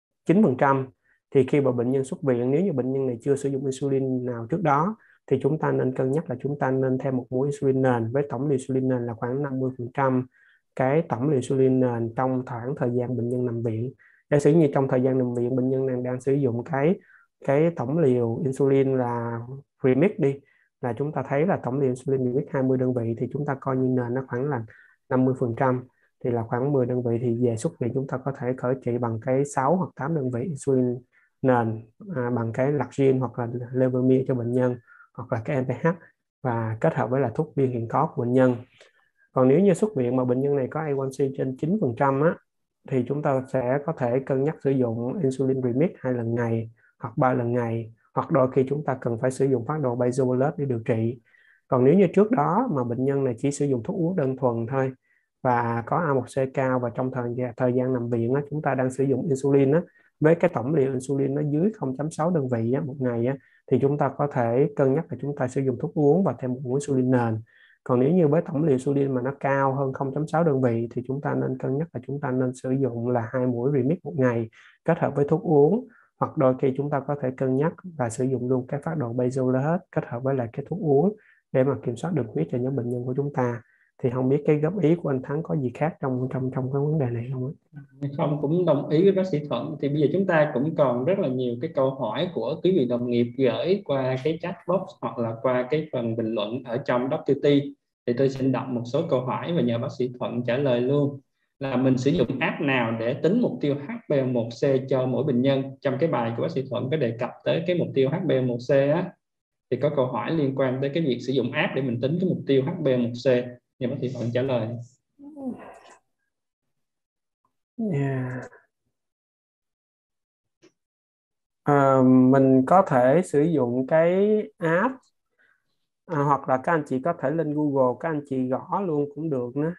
9%, thì khi mà bệnh nhân xuất viện, nếu như bệnh nhân này chưa sử dụng insulin nào trước đó, thì chúng ta nên cân nhắc là chúng ta nên thêm một mũi insulin nền với tổng liều insulin nền là khoảng 50% cái tổng liều insulin nền trong khoảng thời gian bệnh nhân nằm viện. Giả sử như trong thời gian nằm viện bệnh nhân này đang sử dụng cái tổng liều insulin là premix đi, là chúng ta thấy là tổng liều insulin premix 20 đơn vị, thì chúng ta coi như nền nó khoảng là 50%, thì là khoảng 10 đơn vị, thì về xuất viện chúng ta có thể khởi trị bằng cái 6 hoặc 8 đơn vị insulin nền bằng cái Largin hoặc là Levemir cho bệnh nhân, hoặc là cái NPH, và kết hợp với là thuốc viên hiện có của bệnh nhân. Còn nếu như xuất viện mà bệnh nhân này có A1C trên 9% thì chúng ta sẽ có thể cân nhắc sử dụng insulin remix 2 lần ngày hoặc 3 lần ngày, hoặc đôi khi chúng ta cần phải sử dụng phác đồ Basal để điều trị. Còn nếu như trước đó mà bệnh nhân này chỉ sử dụng thuốc uống đơn thuần thôi và có A1C cao, và trong thời gian nằm viện chúng ta đang sử dụng insulin với cái tổng liều insulin nó dưới 0.6 đơn vị một ngày thì chúng ta có thể cân nhắc là chúng ta sử dụng thuốc uống và thêm một mũi insulin nền. Còn nếu như với tổng liều insulin mà nó cao hơn 0.6 đơn vị thì chúng ta nên cân nhắc là chúng ta nên sử dụng là 2 mũi remix một ngày kết hợp với thuốc uống, hoặc đôi khi chúng ta có thể cân nhắc và sử dụng luôn cái phác đồ Basal kết hợp với lại cái thuốc uống để mà kiểm soát đường huyết cho những bệnh nhân của chúng ta. Thì không biết cái góp ý của anh Thắng có gì khác trong cái vấn đề này không? Không, cũng đồng ý với bác sĩ Thuận. Thì bây giờ chúng ta cũng còn rất là nhiều cái câu hỏi của quý vị đồng nghiệp gửi qua cái chat box hoặc là qua cái phần bình luận ở trong DocQT. Thì tôi xin đọc một số câu hỏi và nhờ bác sĩ Thuận trả lời luôn. Là mình sử dụng app nào để tính mục tiêu HbA1c cho mỗi bệnh nhân? Trong cái bài của bác sĩ Thuận có đề cập tới cái mục tiêu HbA1c á. thì có câu hỏi liên quan tới cái việc sử dụng app để mình tính cái mục tiêu HbA1c, nhờ bác sĩ Thuận trả lời. Mình có thể sử dụng cái app, hoặc là các anh chị có thể lên Google các anh chị gõ luôn cũng được nữa.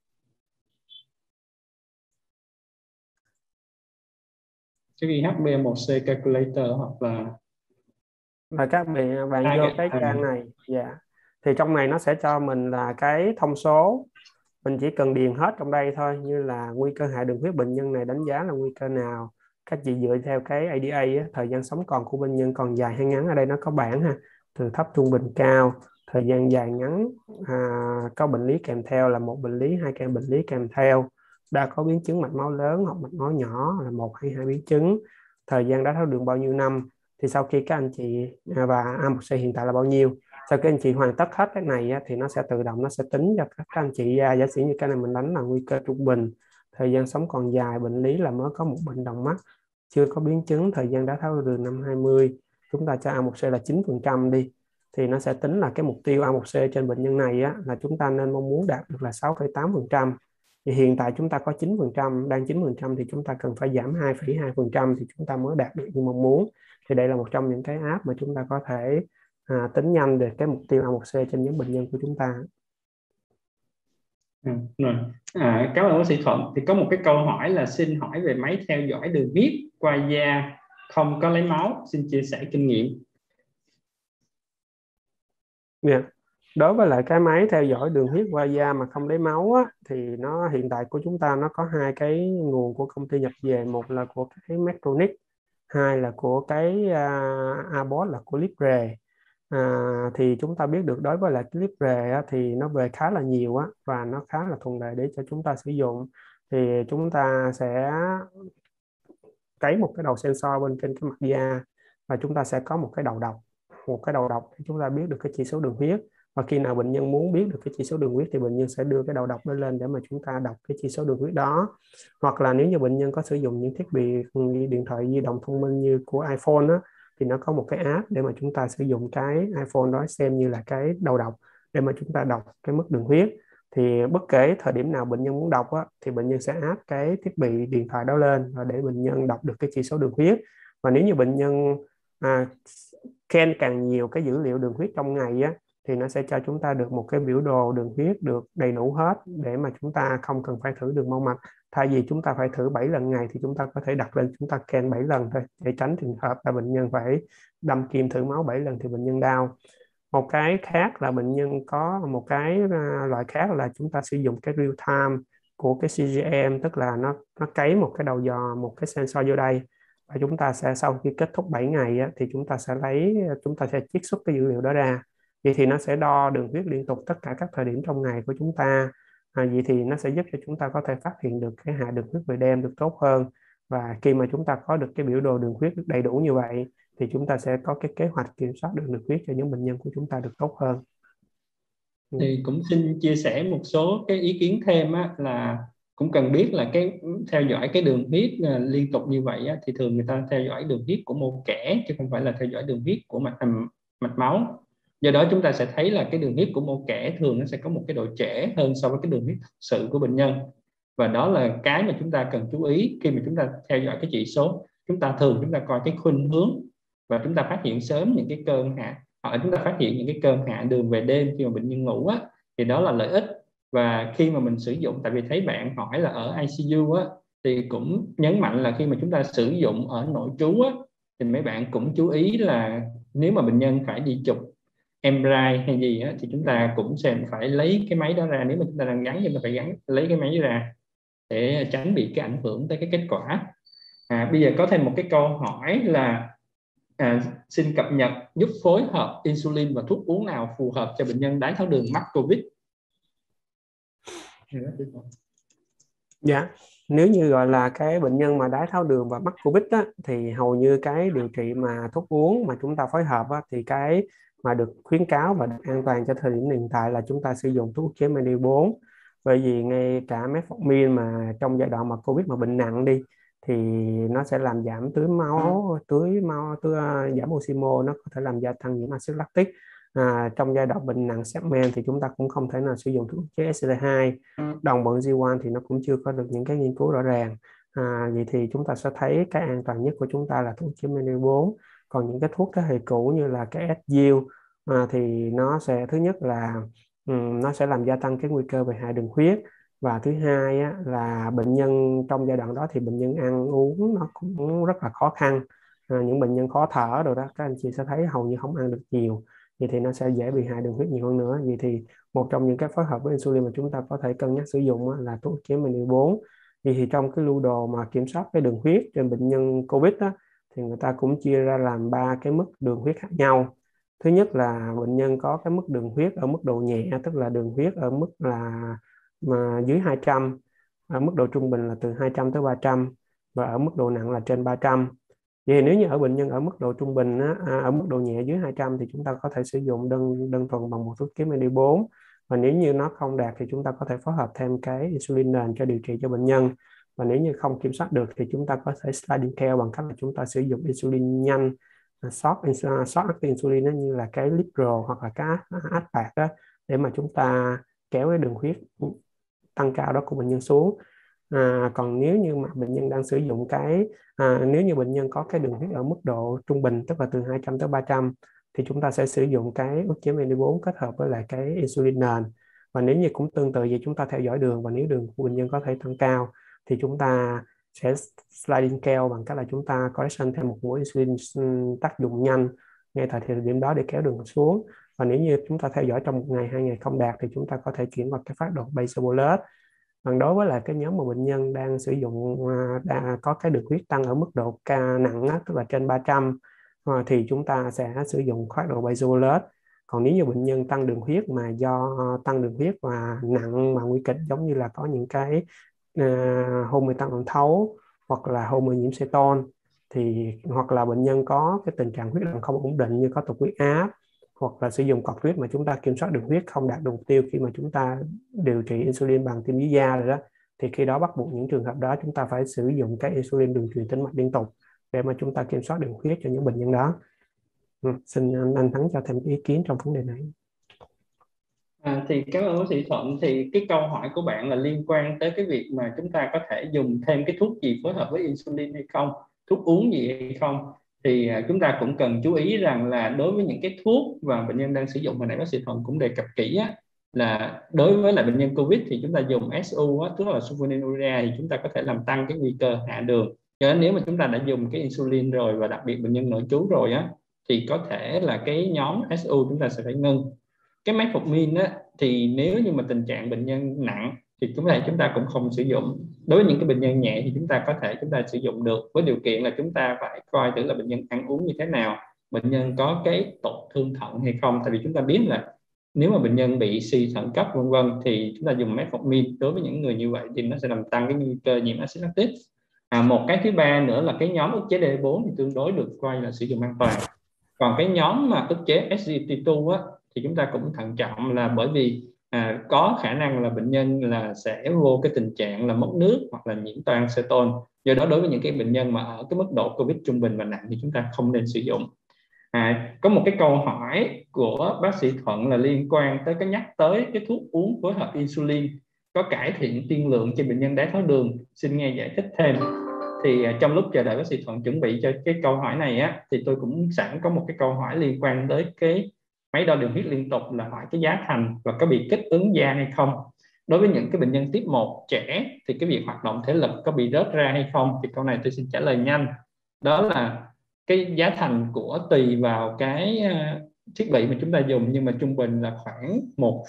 Cái ghi HbA1c calculator hoặc là các bạn vô cái trang này, thì trong này nó sẽ cho mình là cái thông số, mình chỉ cần điền hết trong đây thôi, như là nguy cơ hạ đường huyết bệnh nhân này đánh giá là nguy cơ nào, các chị dựa theo cái ADA á, thời gian sống còn của bệnh nhân còn dài hay ngắn, ở đây nó có bảng ha, từ thấp trung bình cao, thời gian dài ngắn, có bệnh lý kèm theo là một bệnh lý, hai cái bệnh lý kèm theo, đã có biến chứng mạch máu lớn hoặc mạch máu nhỏ là một hay hai biến chứng, thời gian đái tháo đường bao nhiêu năm. Thì sau khi các anh chị và A1C hiện tại là bao nhiêu, sau khi anh chị hoàn tất hết cái này á, thì nó sẽ tự động nó sẽ tính cho các anh chị ra. Giả sử như cái này mình đánh là nguy cơ trung bình, thời gian sống còn dài, bệnh lý là mới có một bệnh đồng mắt, chưa có biến chứng, thời gian đái tháo đường năm 20, chúng ta cho A1C là 9% đi, thì nó sẽ tính là cái mục tiêu A1C trên bệnh nhân này á, là chúng ta nên mong muốn đạt được là 6,8%. Thì hiện tại chúng ta có 9%, đang 9% thì chúng ta cần phải giảm 2,2% thì chúng ta mới đạt được như mong muốn. Thì đây là một trong những cái app mà chúng ta có thể tính nhanh về cái mục tiêu A1C trên những bệnh nhân của chúng ta. Rồi. Cảm ơn bác sĩ Thuận. Thì có một cái câu hỏi là xin hỏi về máy theo dõi đường huyết qua da không có lấy máu, xin chia sẻ kinh nghiệm. Đối với lại cái máy theo dõi đường huyết qua da mà không lấy máu á, thì nó hiện tại của chúng ta nó có hai cái nguồn của công ty nhập về, một là của cái Medtronic, hai là của cái Abbott là của Libre. Thì chúng ta biết được đối với lại cái Libre á, thì nó về khá là nhiều á, và nó khá là thuận lợi để cho chúng ta sử dụng. Thì chúng ta sẽ cấy một cái đầu sensor bên trên cái mặt da, và chúng ta sẽ có một cái đầu đọc để chúng ta biết được cái chỉ số đường huyết. Và khi nào bệnh nhân muốn biết được cái chỉ số đường huyết thì bệnh nhân sẽ đưa cái đầu đọc đó lên để mà chúng ta đọc cái chỉ số đường huyết đó. Hoặc là nếu như bệnh nhân có sử dụng những thiết bị điện thoại di động thông minh như của iPhone á, thì nó có một cái app để mà chúng ta sử dụng cái iPhone đó xem như là cái đầu đọc để mà chúng ta đọc cái mức đường huyết. Thì bất kể thời điểm nào bệnh nhân muốn đọc á, thì bệnh nhân sẽ áp cái thiết bị điện thoại đó lên và để bệnh nhân đọc được cái chỉ số đường huyết. Và nếu như bệnh nhân scan càng nhiều cái dữ liệu đường huyết trong ngày á, thì nó sẽ cho chúng ta được một cái biểu đồ đường huyết được đầy đủ hết, để mà chúng ta không cần phải thử đường mau mạch. Thay vì chúng ta phải thử 7 lần ngày thì chúng ta có thể đặt lên chúng ta scan 7 lần thôi, để tránh trường hợp là bệnh nhân phải đâm kim thử máu 7 lần thì bệnh nhân đau. Một cái khác là bệnh nhân có một cái loại khác là chúng ta sử dụng cái real time của cái CGM, tức là nó cấy một cái đầu dò, một cái sensor vô đây, và chúng ta sẽ sau khi kết thúc 7 ngày á, thì chúng ta sẽ chiết xuất cái dữ liệu đó ra. Vậy thì nó sẽ đo đường huyết liên tục tất cả các thời điểm trong ngày của chúng ta. Vậy thì nó sẽ giúp cho chúng ta có thể phát hiện được cái hạ đường huyết về đêm được tốt hơn. Và khi mà chúng ta có được cái biểu đồ đường huyết đầy đủ như vậy thì chúng ta sẽ có cái kế hoạch kiểm soát đường huyết cho những bệnh nhân của chúng ta được tốt hơn. Thì cũng xin chia sẻ một số cái ý kiến thêm á, là cũng cần biết là cái theo dõi cái đường huyết liên tục như vậy á, thì thường người ta theo dõi đường huyết của mô kẽ chứ không phải là theo dõi đường huyết của mạch máu. Do đó chúng ta sẽ thấy là cái đường huyết của mô kẽ thường nó sẽ có một cái độ trễ hơn so với cái đường huyết thực sự của bệnh nhân. Và đó là cái mà chúng ta cần chú ý khi mà chúng ta theo dõi cái chỉ số. Chúng ta coi cái khuynh hướng và chúng ta phát hiện sớm những cái cơn hạ, hoặc chúng ta phát hiện những cái cơn hạ đường về đêm khi mà bệnh nhân ngủ á, thì đó là lợi ích. Và khi mà mình sử dụng, tại vì thấy bạn hỏi là ở ICU á, thì cũng nhấn mạnh là khi mà chúng ta sử dụng ở nội trú á, thì mấy bạn cũng chú ý là nếu mà bệnh nhân phải đi chụp MRI hay gì á, thì chúng ta cũng sẽ phải lấy cái máy đó ra. Nếu mà chúng ta đang gắn, chúng ta phải lấy cái máy ra để tránh bị cái ảnh hưởng tới cái kết quả. Bây giờ có thêm một cái câu hỏi là xin cập nhật giúp phối hợp insulin và thuốc uống nào phù hợp cho bệnh nhân đái tháo đường mắc Covid. Dạ, nếu như gọi là cái bệnh nhân mà đái tháo đường và mắc Covid á, thì hầu như cái điều trị mà thuốc uống mà chúng ta phối hợp á, thì cái mà được khuyến cáo và được an toàn cho thời điểm hiện tại là chúng ta sử dụng thuốc chế Medi 4. Bởi vì ngay cả metformin mà trong giai đoạn mà Covid mà bệnh nặng đi thì nó sẽ làm giảm giảm oxy mô, nó có thể làm gia tăng nhiễm axit lactic. Trong giai đoạn bệnh nặng segment thì chúng ta cũng không thể nào sử dụng thuốc ức chế SGLT2. Đồng bằng G1 thì nó cũng chưa có được những cái nghiên cứu rõ ràng. Vậy thì chúng ta sẽ thấy cái an toàn nhất của chúng ta là thuốc ức chế MEN4. Còn những cái thuốc thế hệ cũ như là cái SGLT thì nó sẽ, thứ nhất là nó sẽ làm gia tăng cái nguy cơ về hạ đường huyết, và thứ hai á, là bệnh nhân trong giai đoạn đó thì bệnh nhân ăn uống nó cũng rất là khó khăn. Những bệnh nhân khó thở rồi đó, các anh chị sẽ thấy hầu như không ăn được nhiều, vậy thì nó sẽ dễ bị hạ đường huyết nhiều hơn nữa. Vậy thì một trong những cái phối hợp với insulin mà chúng ta có thể cân nhắc sử dụng á, là thuốc ức chế MEN4. Vậy thì trong cái lưu đồ mà kiểm soát cái đường huyết trên bệnh nhân COVID á, thì người ta cũng chia ra làm 3 cái mức đường huyết khác nhau. Thứ nhất là bệnh nhân có cái mức đường huyết ở mức độ nhẹ, tức là đường huyết ở mức mà dưới 200, ở mức độ trung bình là từ 200 tới 300, và ở mức độ nặng là trên 300. Vậy nếu như ở bệnh nhân ở mức độ trung bình ở mức độ nhẹ dưới 200 thì chúng ta có thể sử dụng đơn thuần bằng một thuốc kiếm MEN4, và nếu như nó không đạt thì chúng ta có thể phối hợp thêm cái insulin nền cho điều trị cho bệnh nhân. Và nếu như không kiểm soát được thì chúng ta có thể sliding scale bằng cách là chúng ta sử dụng insulin nhanh, short acting insulin như là cái Lipro hoặc là cái Aspart đó, để mà chúng ta kéo cái đường huyết tăng cao đó của bệnh nhân xuống. Còn nếu như mà bệnh nhân đang sử dụng nếu như bệnh nhân có cái đường huyết ở mức độ trung bình, tức là từ 200 tới 300, thì chúng ta sẽ sử dụng cái ức chế MEN4 kết hợp với lại cái insulin nền. Và nếu như cũng tương tự vậy, chúng ta theo dõi đường, và nếu đường của bệnh nhân có thể tăng cao thì chúng ta sẽ sliding scale bằng cách là chúng ta correction thêm một mũi insulin tác dụng nhanh ngay tại thời điểm đó để kéo đường xuống. Và nếu như chúng ta theo dõi trong 1 ngày 2 ngày không đạt thì chúng ta có thể chuyển vào cái phát độ basal bolus. Còn đối với lại cái nhóm mà bệnh nhân đang sử dụng có cái đường huyết tăng ở mức độ nặng tức là trên 300, thì chúng ta sẽ sử dụng phát độ basal bolus. Còn nếu như bệnh nhân tăng đường huyết mà do tăng đường huyết và nặng mà nguy kịch, giống như là có những cái hôn mê tăng động thấu hoặc là hôn mê nhiễm ceton, thì hoặc là bệnh nhân có cái tình trạng huyết áp không ổn định như có tụt huyết áp, hoặc là sử dụng cọc huyết mà chúng ta kiểm soát đường huyết không đạt được mục tiêu khi mà chúng ta điều trị insulin bằng tiêm dưới da rồi đó, thì khi đó bắt buộc những trường hợp đó chúng ta phải sử dụng cái insulin đường truyền tĩnh mạch liên tục để mà chúng ta kiểm soát đường huyết cho những bệnh nhân đó. Xin anh Thắng cho thêm ý kiến trong vấn đề này. Thì cảm ơn bác sĩ Thuận. Thì cái câu hỏi của bạn là liên quan tới cái việc mà chúng ta có thể dùng thêm cái thuốc gì phối hợp với insulin hay không, thuốc uống gì hay không. Thì chúng ta cũng cần chú ý rằng là đối với những cái thuốc và bệnh nhân đang sử dụng, hồi nãy bác sĩ Thuận cũng đề cập kỹ là đối với lại bệnh nhân COVID thì chúng ta dùng SU tức là sulfonylurea, thì chúng ta có thể làm tăng cái nguy cơ hạ đường. Cho nên nếu mà chúng ta đã dùng cái insulin rồi, và đặc biệt bệnh nhân nội trú rồi thì có thể là cái nhóm SU chúng ta sẽ phải ngưng. Cái metformin thì nếu như mà tình trạng bệnh nhân nặng thì chúng ta cũng không sử dụng. Đối với những cái bệnh nhân nhẹ thì chúng ta sử dụng được, với điều kiện là chúng ta phải coi thử là bệnh nhân ăn uống như thế nào, bệnh nhân có cái tổn thương thận hay không. Tại vì chúng ta biết là nếu mà bệnh nhân bị suy thận cấp vân vân thì chúng ta dùng metformin đối với những người như vậy thì nó sẽ làm tăng cái nguy cơ nhiễm axit lactic. Một cái thứ ba nữa là cái nhóm ức chế DHA4 thì tương đối được coi là sử dụng an toàn. Còn cái nhóm mà ức chế SGLT2 thì chúng ta cũng thận trọng, là bởi vì có khả năng là bệnh nhân là sẽ vô cái tình trạng là mất nước hoặc là nhiễm toan ceton. Do đó đối với những cái bệnh nhân mà ở cái mức độ COVID trung bình và nặng thì chúng ta không nên sử dụng. Có một cái câu hỏi của bác sĩ Thuận là liên quan tới cái nhắc tới cái thuốc uống phối hợp insulin có cải thiện tiên lượng cho bệnh nhân đái tháo đường. Xin nghe giải thích thêm. Thì trong lúc chờ đợi bác sĩ Thuận chuẩn bị cho cái câu hỏi này thì tôi cũng sẵn có một cái câu hỏi liên quan tới cái máy đo đường huyết liên tục, là hỏi cái giá thành và có bị kích ứng da hay không. Đối với những cái bệnh nhân type 1 trẻ thì cái việc hoạt động thể lực có bị rớt ra hay không, thì câu này tôi xin trả lời nhanh. Đó là cái giá thành của tùy vào cái thiết bị mà chúng ta dùng, nhưng mà trung bình là khoảng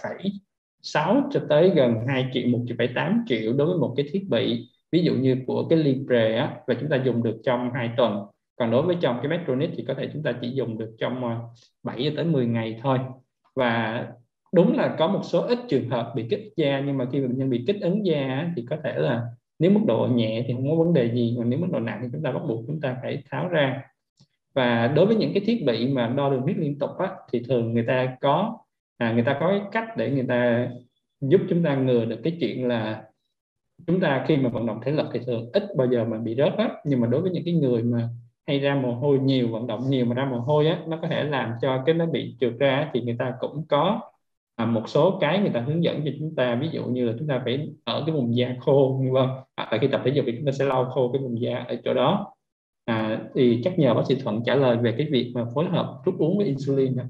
1,6 cho tới gần 2 triệu, 1,8 triệu đối với một cái thiết bị. Ví dụ như của cái Libre và chúng ta dùng được trong 2 tuần. Còn đối với trong cái Medtronic thì có thể chúng ta chỉ dùng được trong 7 tới 10 ngày thôi. Và đúng là có một số ít trường hợp bị kích da, nhưng mà khi bệnh nhân bị kích ứng da thì có thể là nếu mức độ nhẹ thì không có vấn đề gì, còn nếu mức độ nặng thì chúng ta bắt buộc chúng ta phải tháo ra. Và đối với những cái thiết bị mà đo đường huyết liên tục thì thường người ta có cái cách để người ta giúp chúng ta ngừa được cái chuyện là chúng ta khi mà vận động thể lực thì thường ít bao giờ mà bị rớt á, nhưng mà đối với những cái người mà hay ra mồ hôi nhiều, vận động nhiều mà ra mồ hôi á, nó có thể làm cho cái nó bị trượt ra á, thì người ta cũng có một số cái người ta hướng dẫn cho chúng ta, ví dụ như là chúng ta phải ở cái vùng da khô, như vâng, tại khi tập thể dục thì chúng ta sẽ lau khô cái vùng da ở chỗ đó. Thì chắc nhờ bác sĩ Thuận trả lời về cái việc mà phối hợp thuốc uống với insulin ạ.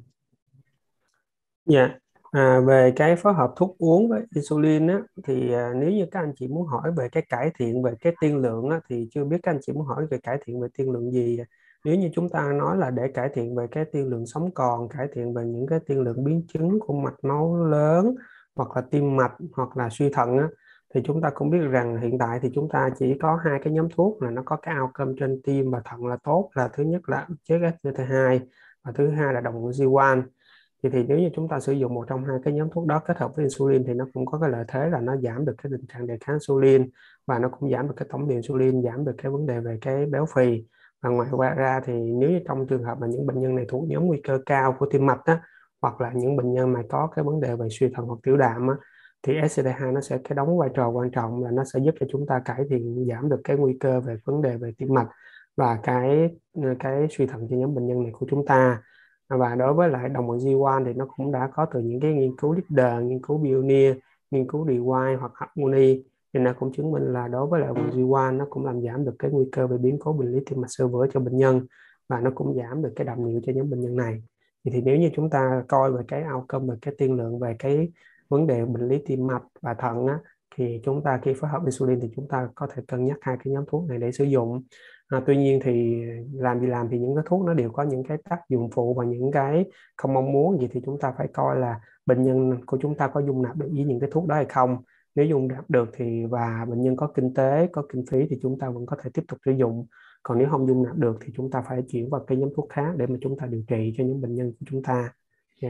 Dạ, về cái phối hợp thuốc uống với insulin á, thì nếu như các anh chị muốn hỏi về cái cải thiện về cái tiên lượng á, thì chưa biết các anh chị muốn hỏi về cải thiện về tiên lượng gì. Nếu như chúng ta nói là để cải thiện về cái tiên lượng sống còn, cải thiện về những cái tiên lượng biến chứng của mạch máu lớn hoặc là tim mạch hoặc là suy thận á, thì chúng ta cũng biết rằng hiện tại thì chúng ta chỉ có hai cái nhóm thuốc là nó có cái outcome trên tim và thận là tốt, là thứ nhất là ức chế SGLT2 và thứ hai là đồng GLP-1. Thì nếu như chúng ta sử dụng một trong hai cái nhóm thuốc đó kết hợp với insulin thì nó cũng có cái lợi thế là nó giảm được cái tình trạng đề kháng insulin và nó cũng giảm được cái tổng liều insulin, giảm được cái vấn đề về cái béo phì. Và ngoài ra thì nếu như trong trường hợp mà những bệnh nhân này thuộc nhóm nguy cơ cao của tim mạch á, hoặc là những bệnh nhân mà có cái vấn đề về suy thận hoặc tiểu đạm á, thì SGLT2 nó sẽ cái đóng vai trò quan trọng là nó sẽ giúp cho chúng ta cải thiện, giảm được cái nguy cơ về vấn đề về tim mạch và cái suy thận cho nhóm bệnh nhân này của chúng ta. Và đối với lại đồng bằng G1 thì nó cũng đã có từ những cái nghiên cứu leader, nghiên cứu Pioneer, nghiên cứu DY hoặc Harmony, thì nó cũng chứng minh là đối với lại đồng bằng G1 nó cũng làm giảm được cái nguy cơ về biến cố bệnh lý tim mạch sơ vữa cho bệnh nhân và nó cũng giảm được cái đàm niệu cho những bệnh nhân này. Thì nếu như chúng ta coi về cái outcome, về cái tiên lượng về cái vấn đề bệnh lý tim mạch và thận á, thì chúng ta khi phối hợp insulin thì chúng ta có thể cân nhắc hai cái nhóm thuốc này để sử dụng. Tuy nhiên thì làm gì làm thì những cái thuốc nó đều có những cái tác dụng phụ và những cái không mong muốn gì, thì chúng ta phải coi là bệnh nhân của chúng ta có dung nạp được với những cái thuốc đó hay không. Nếu dung nạp được thì và bệnh nhân có kinh tế, có kinh phí thì chúng ta vẫn có thể tiếp tục sử dụng. Còn nếu không dung nạp được thì chúng ta phải chuyển vào cái nhóm thuốc khác để mà chúng ta điều trị cho những bệnh nhân của chúng ta. Yeah.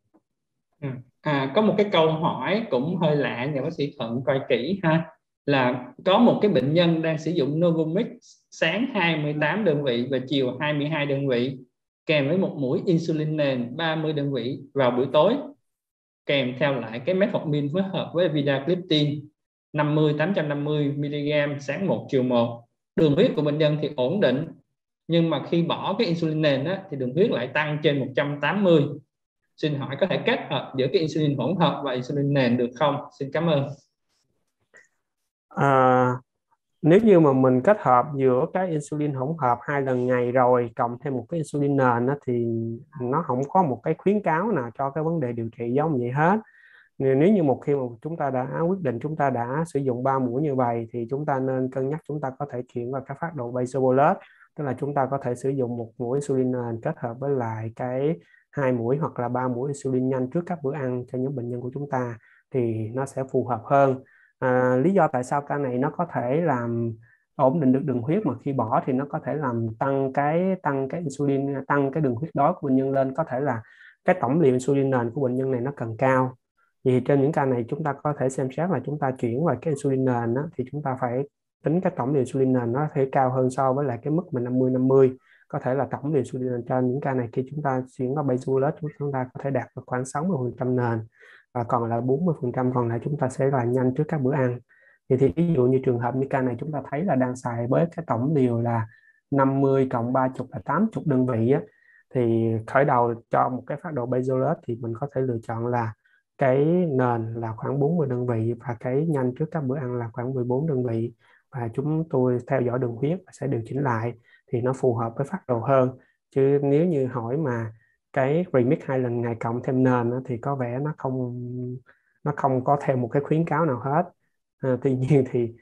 Có một cái câu hỏi cũng hơi lạ, nhờ bác sĩ Thuận coi kỹ ha, là có một cái bệnh nhân đang sử dụng Novomix sáng 28 đơn vị và chiều 22 đơn vị kèm với một mũi insulin nền 30 đơn vị vào buổi tối, kèm theo lại cái metformin phối hợp với Vidagliptin 850 mg sáng 1 chiều 1. Đường huyết của bệnh nhân thì ổn định, nhưng mà khi bỏ cái insulin nền á, thì đường huyết lại tăng trên 180. Xin hỏi có thể kết hợp giữa cái insulin hỗn hợp và insulin nền được không? Xin cảm ơn. Nếu như mà mình kết hợp giữa cái insulin hỗn hợp 2 lần ngày rồi cộng thêm một cái insulin nền á, thì nó không có một cái khuyến cáo nào cho cái vấn đề điều trị giống vậy hết. Nếu như một khi mà chúng ta đã quyết định chúng ta đã sử dụng 3 mũi như vậy thì chúng ta nên cân nhắc chúng ta có thể chuyển vào các phác đồ basal bolus, tức là chúng ta có thể sử dụng một mũi insulin nền kết hợp với lại cái 2 mũi hoặc là 3 mũi insulin nhanh trước các bữa ăn cho những bệnh nhân của chúng ta, thì nó sẽ phù hợp hơn. Lý do tại sao ca này nó có thể làm ổn định được đường huyết mà khi bỏ thì nó có thể làm tăng cái insulin, tăng cái đường huyết đói của bệnh nhân lên, có thể là cái tổng liều insulin nền của bệnh nhân này nó cần cao. Vì trên những ca này chúng ta có thể xem xét là chúng ta chuyển vào cái insulin nền đó, thì chúng ta phải tính cái tổng liều insulin nền nó thể cao hơn so với lại cái mức mà 50-50. Có thể là tổng liều insulin nền cho những ca này khi chúng ta chuyển vào basal bolus chúng ta có thể đạt được khoảng 60% nền, và còn lại 40% còn lại chúng ta sẽ là nhanh trước các bữa ăn. Thì ví dụ như trường hợp như ca này chúng ta thấy là đang xài với cái tổng liều là 50 cộng 30 là 80 đơn vị á, thì khởi đầu cho một cái phác đồ basal bolus thì mình có thể lựa chọn là cái nền là khoảng 40 đơn vị và cái nhanh trước các bữa ăn là khoảng 14 đơn vị, và chúng tôi theo dõi đường huyết và sẽ điều chỉnh lại thì nó phù hợp với phác đồ hơn. Chứ nếu như hỏi mà cái remix 2 lần ngày cộng thêm nền thì có vẻ nó không có theo một cái khuyến cáo nào hết. Tuy nhiên thì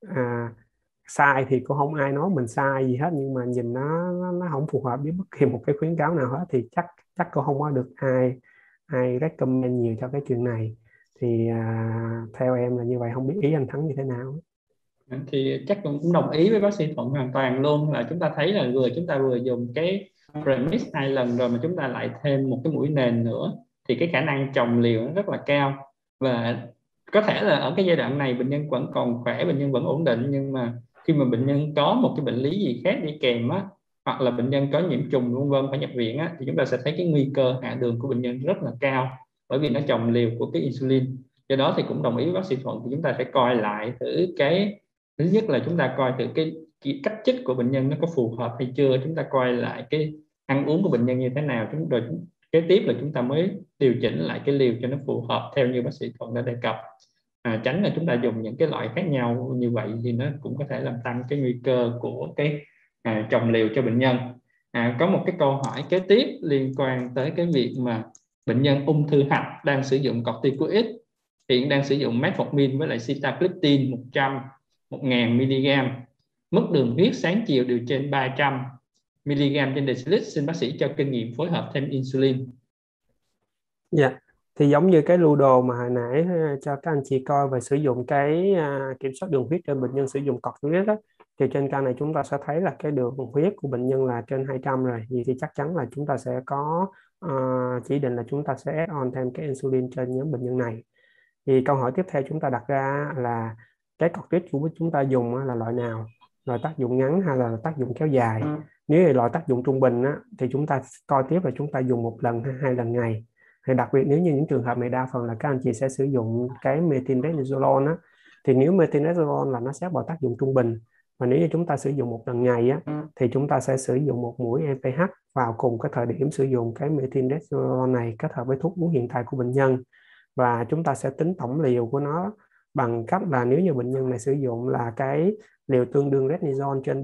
sai thì cũng không ai nói mình sai gì hết, nhưng mà nhìn nó không phù hợp với bất kỳ một cái khuyến cáo nào hết thì chắc cũng không có được ai recommend nhiều cho cái chuyện này. Thì theo em là như vậy, không biết ý anh Thắng như thế nào. Thì chắc cũng đồng ý với bác sĩ Thuận hoàn toàn luôn, là chúng ta thấy là chúng ta vừa dùng cái premix 2 lần rồi mà chúng ta lại thêm một cái mũi nền nữa thì cái khả năng chồng liều nó rất là cao, và có thể là ở cái giai đoạn này bệnh nhân vẫn còn khỏe, bệnh nhân vẫn ổn định, nhưng mà khi mà bệnh nhân có một cái bệnh lý gì khác đi kèm á, hoặc là bệnh nhân có nhiễm trùng vân vân phải nhập viện á, thì chúng ta sẽ thấy cái nguy cơ hạ đường của bệnh nhân rất là cao, bởi vì nó chồng liều của cái insulin. Do đó thì cũng đồng ý với bác sĩ Thuận, thì chúng ta phải coi lại thử cái thứ nhất là chúng ta coi thử cái cách chích của bệnh nhân nó có phù hợp hay chưa, chúng ta coi lại cái ăn uống của bệnh nhân như thế nào, rồi kế tiếp là chúng ta mới điều chỉnh lại cái liều cho nó phù hợp theo như bác sĩ Thuận đã đề cập. Tránh là chúng ta dùng những cái loại khác nhau như vậy thì nó cũng có thể làm tăng cái nguy cơ của cái chồng liều cho bệnh nhân. Có một cái câu hỏi kế tiếp liên quan tới cái việc mà bệnh nhân ung thư hạch đang sử dụng corticoid, hiện đang sử dụng metformin với lại sitagliptin 1.000 mg, mức đường huyết sáng chiều đều trên 300 mg trên decilit, xin bác sĩ cho kinh nghiệm phối hợp thêm insulin. Dạ, thì giống như cái lưu đồ mà hồi nãy cho các anh chị coi về sử dụng cái kiểm soát đường huyết trên bệnh nhân sử dụng corticoid đó, thì trên căn này chúng ta sẽ thấy là cái đường huyết của bệnh nhân là trên 200 rồi, vậy thì chắc chắn là chúng ta sẽ có chỉ định là chúng ta sẽ add on thêm cái insulin trên nhóm bệnh nhân này. Thì câu hỏi tiếp theo chúng ta đặt ra là cái corticoid của chúng ta dùng là loại nào, loại tác dụng ngắn hay là tác dụng kéo dài? Nếu là loại tác dụng trung bình thì chúng ta coi tiếp là chúng ta dùng 1 lần hay 2 lần ngày. Thì đặc biệt nếu như những trường hợp này đa phần là các anh chị sẽ sử dụng cái methylprednisolone thì nếu methylprednisolone là nó xét vào tác dụng trung bình, và nếu như chúng ta sử dụng 1 lần ngày thì chúng ta sẽ sử dụng 1 mũi MPH vào cùng cái thời điểm sử dụng cái methylprednisolone này kết hợp với thuốc uống hiện tại của bệnh nhân, và chúng ta sẽ tính tổng liều của nó bằng cách là nếu như bệnh nhân này sử dụng là cái liều tương đương prednisone trên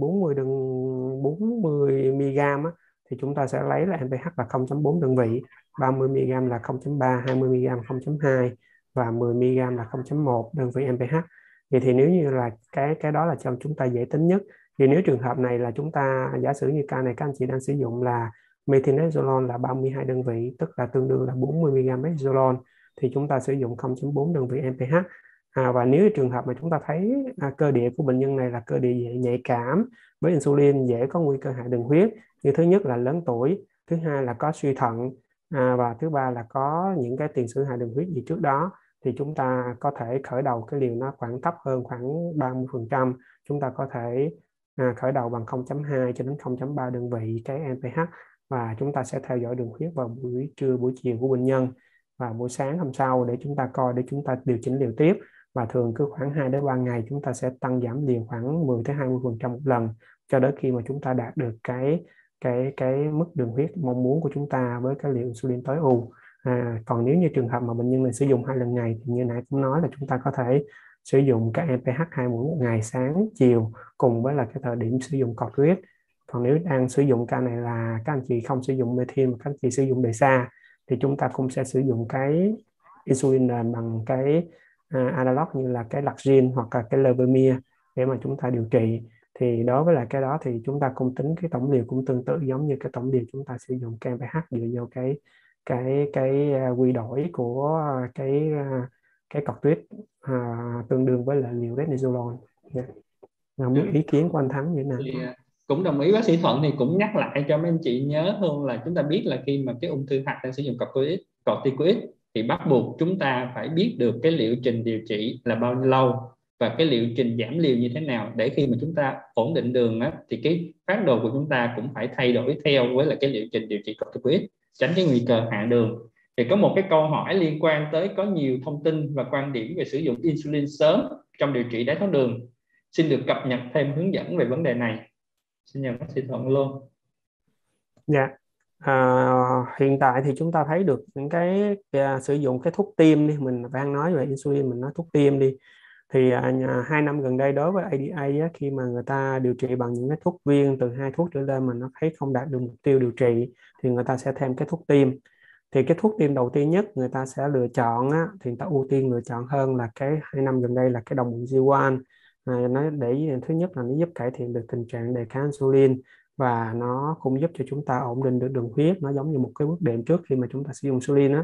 40 mg thì chúng ta sẽ lấy là MPH là 0.4 đơn vị, 30 mg là 0.3, 20 mg 0.2 và 10 mg là 0.1 đơn vị MPH. Vậy thì nếu như là cái đó là cho chúng ta dễ tính nhất. Thì nếu trường hợp này là chúng ta giả sử như ca này các anh chị đang sử dụng là methylprednisolone là 32 đơn vị, tức là tương đương là 40 mg prednisolone, thì chúng ta sử dụng 0.4 đơn vị MPH. Và nếu trường hợp mà chúng ta thấy cơ địa của bệnh nhân này là cơ địa nhạy cảm với insulin, dễ có nguy cơ hạ đường huyết, như thứ nhất là lớn tuổi, thứ hai là có suy thận, và thứ ba là có những cái tiền sử hạ đường huyết gì trước đó, thì chúng ta có thể khởi đầu cái liều nó khoảng thấp hơn khoảng 30%. Chúng ta có thể khởi đầu bằng 0.2 cho đến 0.3 đơn vị cái MPH, và chúng ta sẽ theo dõi đường huyết vào buổi trưa buổi chiều của bệnh nhân và buổi sáng hôm sau để chúng ta coi, để chúng ta điều chỉnh liều tiếp. Và thường cứ khoảng 2 đến 3 ngày chúng ta sẽ tăng giảm liều khoảng 10 đến 20% một lần, cho đến khi mà chúng ta đạt được cái mức đường huyết mong muốn của chúng ta với cái liều insulin tối ưu. Còn nếu như trường hợp mà bệnh nhân này sử dụng 2 lần ngày thì như nãy cũng nói là chúng ta có thể sử dụng các MPH 2 mũi một ngày sáng chiều cùng với là cái thời điểm sử dụng corticoid. Còn nếu đang sử dụng ca này là các anh chị không sử dụng methyl mà các anh chị sử dụng DEXA thì chúng ta cũng sẽ sử dụng cái insulin bằng cái analog như là cái Largin hoặc là cái Levemir để mà chúng ta điều trị. Thì đối với lại cái đó thì chúng ta cũng tính cái tổng liều cũng tương tự giống như cái tổng liều chúng ta sử dụng KMPH dựa vào cái quy đổi của cái corticoid tương đương với lại liều prednisolone. Không biết ý kiến của anh Thắng như thế nào? Thì cũng đồng ý bác sĩ Thuận, thì cũng nhắc lại cho mấy anh chị nhớ hơn là chúng ta biết là khi mà cái ung thư hạch đang sử dụng corticoid thì bắt buộc chúng ta phải biết được cái liệu trình điều trị là bao nhiêu lâu và cái liệu trình giảm liều như thế nào, để khi mà chúng ta ổn định đường thì cái phác đồ của chúng ta cũng phải thay đổi theo với là cái liệu trình điều trị corticoid, tránh cái nguy cơ hạ đường. Thì có một cái câu hỏi liên quan tới có nhiều thông tin và quan điểm về sử dụng insulin sớm trong điều trị đái tháo đường, xin được cập nhật thêm hướng dẫn về vấn đề này. Xin nhờ bác sĩ Thuận luôn. Dạ. Hiện tại thì chúng ta thấy được những cái sử dụng cái thuốc tiêm đi, mình đang nói về insulin, mình nói thuốc tiêm đi, thì 2 năm gần đây đối với ADA khi mà người ta điều trị bằng những cái thuốc viên từ 2 thuốc trở lên mà nó thấy không đạt được mục tiêu điều trị thì người ta sẽ thêm cái thuốc tiêm. Thì cái thuốc tiêm đầu tiên nhất người ta sẽ lựa chọn thì người ta ưu tiên lựa chọn hơn là cái 2 năm gần đây là cái đồng bằng G1. Nó để thứ nhất là nó giúp cải thiện được tình trạng đề kháng insulin, và nó cũng giúp cho chúng ta ổn định được đường huyết, nó giống như một cái bước đệm trước khi mà chúng ta sử dụng insulin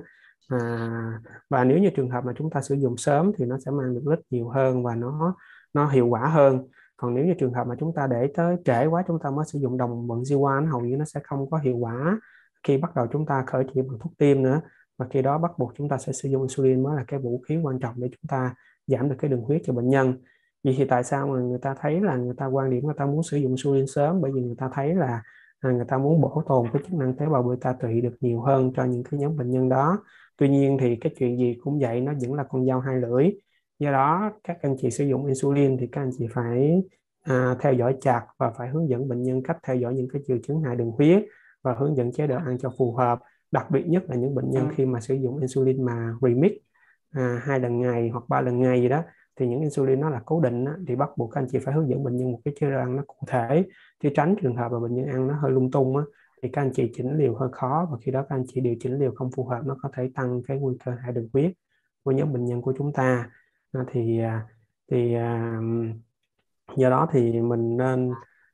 và nếu như trường hợp mà chúng ta sử dụng sớm thì nó sẽ mang được lợi nhiều hơn và nó hiệu quả hơn. Còn nếu như trường hợp mà chúng ta để tới trễ quá chúng ta mới sử dụng đồng bằng G1 hầu như nó sẽ không có hiệu quả khi bắt đầu chúng ta khởi triển bằng thuốc tiêm nữa, và khi đó bắt buộc chúng ta sẽ sử dụng insulin mới là cái vũ khí quan trọng để chúng ta giảm được cái đường huyết cho bệnh nhân. Vậy thì tại sao mà người ta thấy là người ta quan điểm người ta muốn sử dụng insulin sớm? Bởi vì người ta thấy là người ta muốn bổ tồn cái chức năng tế bào beta tụy được nhiều hơn cho những cái nhóm bệnh nhân đó. Tuy nhiên thì cái chuyện gì cũng vậy, nó vẫn là con dao hai lưỡi. Do đó các anh chị sử dụng insulin thì các anh chị phải theo dõi chặt và phải hướng dẫn bệnh nhân cách theo dõi những cái triệu chứng hạ đường huyết và hướng dẫn chế độ ăn cho phù hợp. Đặc biệt nhất là những bệnh nhân khi mà sử dụng insulin mà remix 2 lần ngày hoặc 3 lần ngày gì đó, thì những insulin nó là cố định á, thì bắt buộc các anh chị phải hướng dẫn bệnh nhân một cái chế độ ăn nó cụ thể, thì tránh trường hợp mà bệnh nhân ăn nó hơi lung tung á, thì các anh chị chỉnh liều hơi khó, và khi đó các anh chị điều chỉnh liều không phù hợp, nó có thể tăng cái nguy cơ hạ đường huyết của nhóm bệnh nhân của chúng ta. À, thì à, thì à, do đó thì mình nên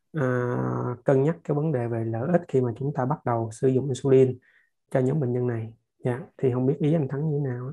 cân nhắc cái vấn đề về lợi ích khi mà chúng ta bắt đầu sử dụng insulin cho nhóm bệnh nhân này. Dạ, thì không biết ý anh Thắng như thế nào.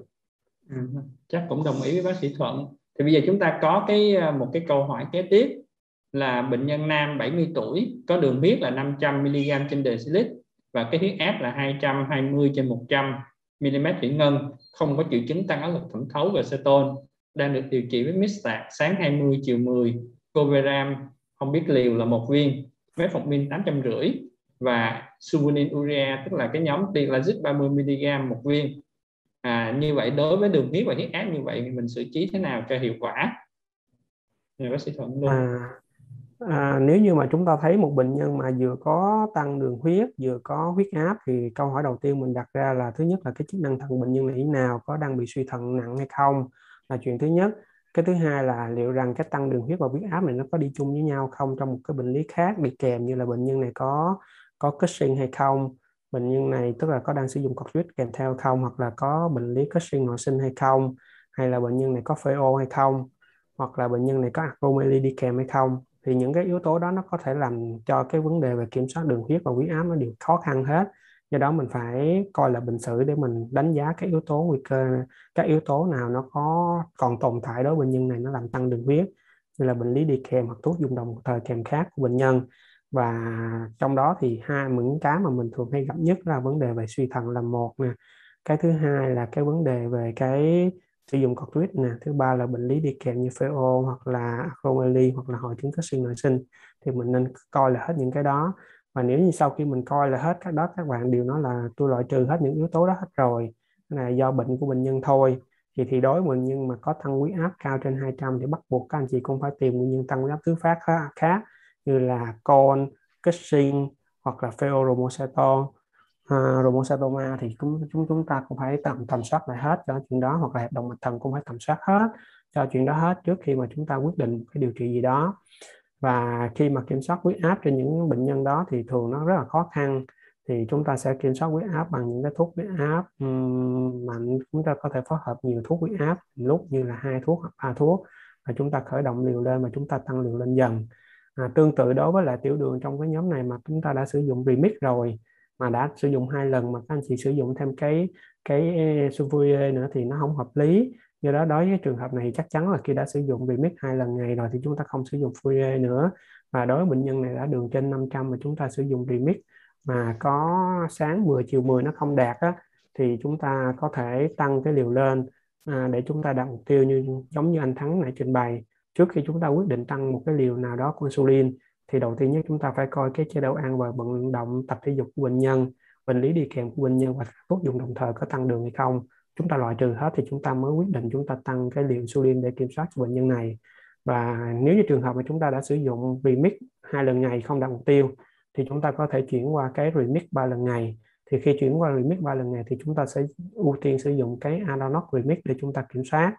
Chắc cũng đồng ý với bác sĩ Thuận. Thì bây giờ chúng ta có một cái câu hỏi kế tiếp là bệnh nhân nam 70 tuổi có đường huyết là 500 mg trên decilit và cái huyết áp là 220 trên 100 mm thủy ngân, không có triệu chứng tăng áp lực thẩm thấu và ceton, đang được điều trị với Mixtard sáng 20 chiều 10, Coveram không biết liều là 1 viên, metformin 850 và sulfonylurea tức là cái nhóm Tilazid 30 mg 1 viên. Như vậy đối với đường huyết và huyết áp như vậy mình xử trí thế nào cho hiệu quả? Bác sĩ Thuận luôn. Nếu như mà chúng ta thấy một bệnh nhân mà vừa có tăng đường huyết vừa có huyết áp, thì câu hỏi đầu tiên mình đặt ra là thứ nhất là cái chức năng thận bệnh nhân này thế nào, có đang bị suy thận nặng hay không, là chuyện thứ nhất. Cái thứ hai là liệu rằng cái tăng đường huyết và huyết áp này nó có đi chung với nhau không trong một cái bệnh lý khác đi kèm, như là bệnh nhân này có Cushing hay không, bệnh nhân này tức là có đang sử dụng corticoid kèm theo không, hoặc là có bệnh lý Cushing nội sinh hay không, hay là bệnh nhân này có PO hay không, hoặc là bệnh nhân này có acromegaly đi kèm hay không. Thì những cái yếu tố đó nó có thể làm cho cái vấn đề về kiểm soát đường huyết và huyết áp nó đều khó khăn hết. Do đó mình phải coi là bệnh sử để mình đánh giá các yếu tố nguy cơ, các yếu tố nào nó có còn tồn tại đối với bệnh nhân này nó làm tăng đường huyết, như là bệnh lý đi kèm hoặc thuốc dùng đồng thời kèm khác của bệnh nhân. Và trong đó thì những cái mà mình thường hay gặp nhất là vấn đề về suy thận là một nè, cái thứ hai là cái vấn đề về cái sử dụng corticoid nè, thứ ba là bệnh lý đi kèm như PO hoặc là acromegaly hoặc là hội chứng Cushing nội sinh. Thì mình nên coi là hết những cái đó. Và nếu như sau khi mình coi là hết các đó, các bạn đều nói là tôi loại trừ hết những yếu tố đó hết rồi, cái này do bệnh của bệnh nhân thôi, thì đối với bệnh nhân mà có tăng huyết áp cao trên 200 thì bắt buộc các anh chị cũng phải tìm nguyên nhân tăng huyết áp thứ phát khác như là Crohn, Cushing hoặc là pheochromocytoma. Rhomosarcoma thì chúng ta cũng phải tầm soát lại hết cho chuyện đó, hoặc là hẹp động mạch thần cũng phải tầm soát hết cho chuyện đó hết trước khi mà chúng ta quyết định cái điều trị gì đó. Và khi mà kiểm soát huyết áp trên những bệnh nhân đó thì thường nó rất là khó khăn, thì chúng ta sẽ kiểm soát huyết áp bằng những cái thuốc huyết áp mạnh. Chúng ta có thể phối hợp nhiều thuốc huyết áp lúc, như là 2 thuốc hoặc 3 thuốc, và chúng ta khởi động liều lên và chúng ta tăng liều lên dần. Tương tự đối với lại tiểu đường, trong cái nhóm này mà chúng ta đã sử dụng remix rồi, mà đã sử dụng 2 lần mà các anh chị sử dụng thêm cái sulfonylurea nữa thì nó không hợp lý. Do đó đối với trường hợp này chắc chắn là khi đã sử dụng remix 2 lần ngày rồi thì chúng ta không sử dụng Fourier nữa. Và đối với bệnh nhân này đã đường trên 500 mà chúng ta sử dụng remix mà có sáng 10 chiều 10 nó không đạt á, thì chúng ta có thể tăng cái liều lên để chúng ta đạt mục tiêu giống như anh Thắng nãy trình bày. Trước khi chúng ta quyết định tăng một cái liều nào đó của insulin thì đầu tiên nhất chúng ta phải coi cái chế độ ăn và vận động tập thể dục của bệnh nhân, bệnh lý đi kèm của bệnh nhân và thuốc dùng đồng thời có tăng đường hay không. Chúng ta loại trừ hết thì chúng ta mới quyết định chúng ta tăng cái liều insulin để kiểm soát cho bệnh nhân này. Và nếu như trường hợp mà chúng ta đã sử dụng remix 2 lần ngày không đạt mục tiêu thì chúng ta có thể chuyển qua cái remix 3 lần ngày. Thì khi chuyển qua remix 3 lần ngày thì chúng ta sẽ ưu tiên sử dụng cái Alanox remix để chúng ta kiểm soát.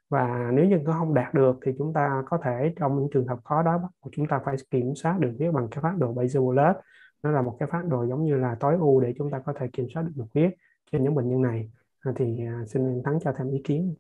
Và nếu như nó không đạt được thì chúng ta có thể trong những trường hợp khó đó chúng ta phải kiểm soát đường huyết bằng cái phác đồ basal bolus. Nó là một cái phác đồ giống như là tối ưu để chúng ta có thể kiểm soát được đường huyết trên những bệnh nhân này. Thì xin Thắng cho thêm ý kiến.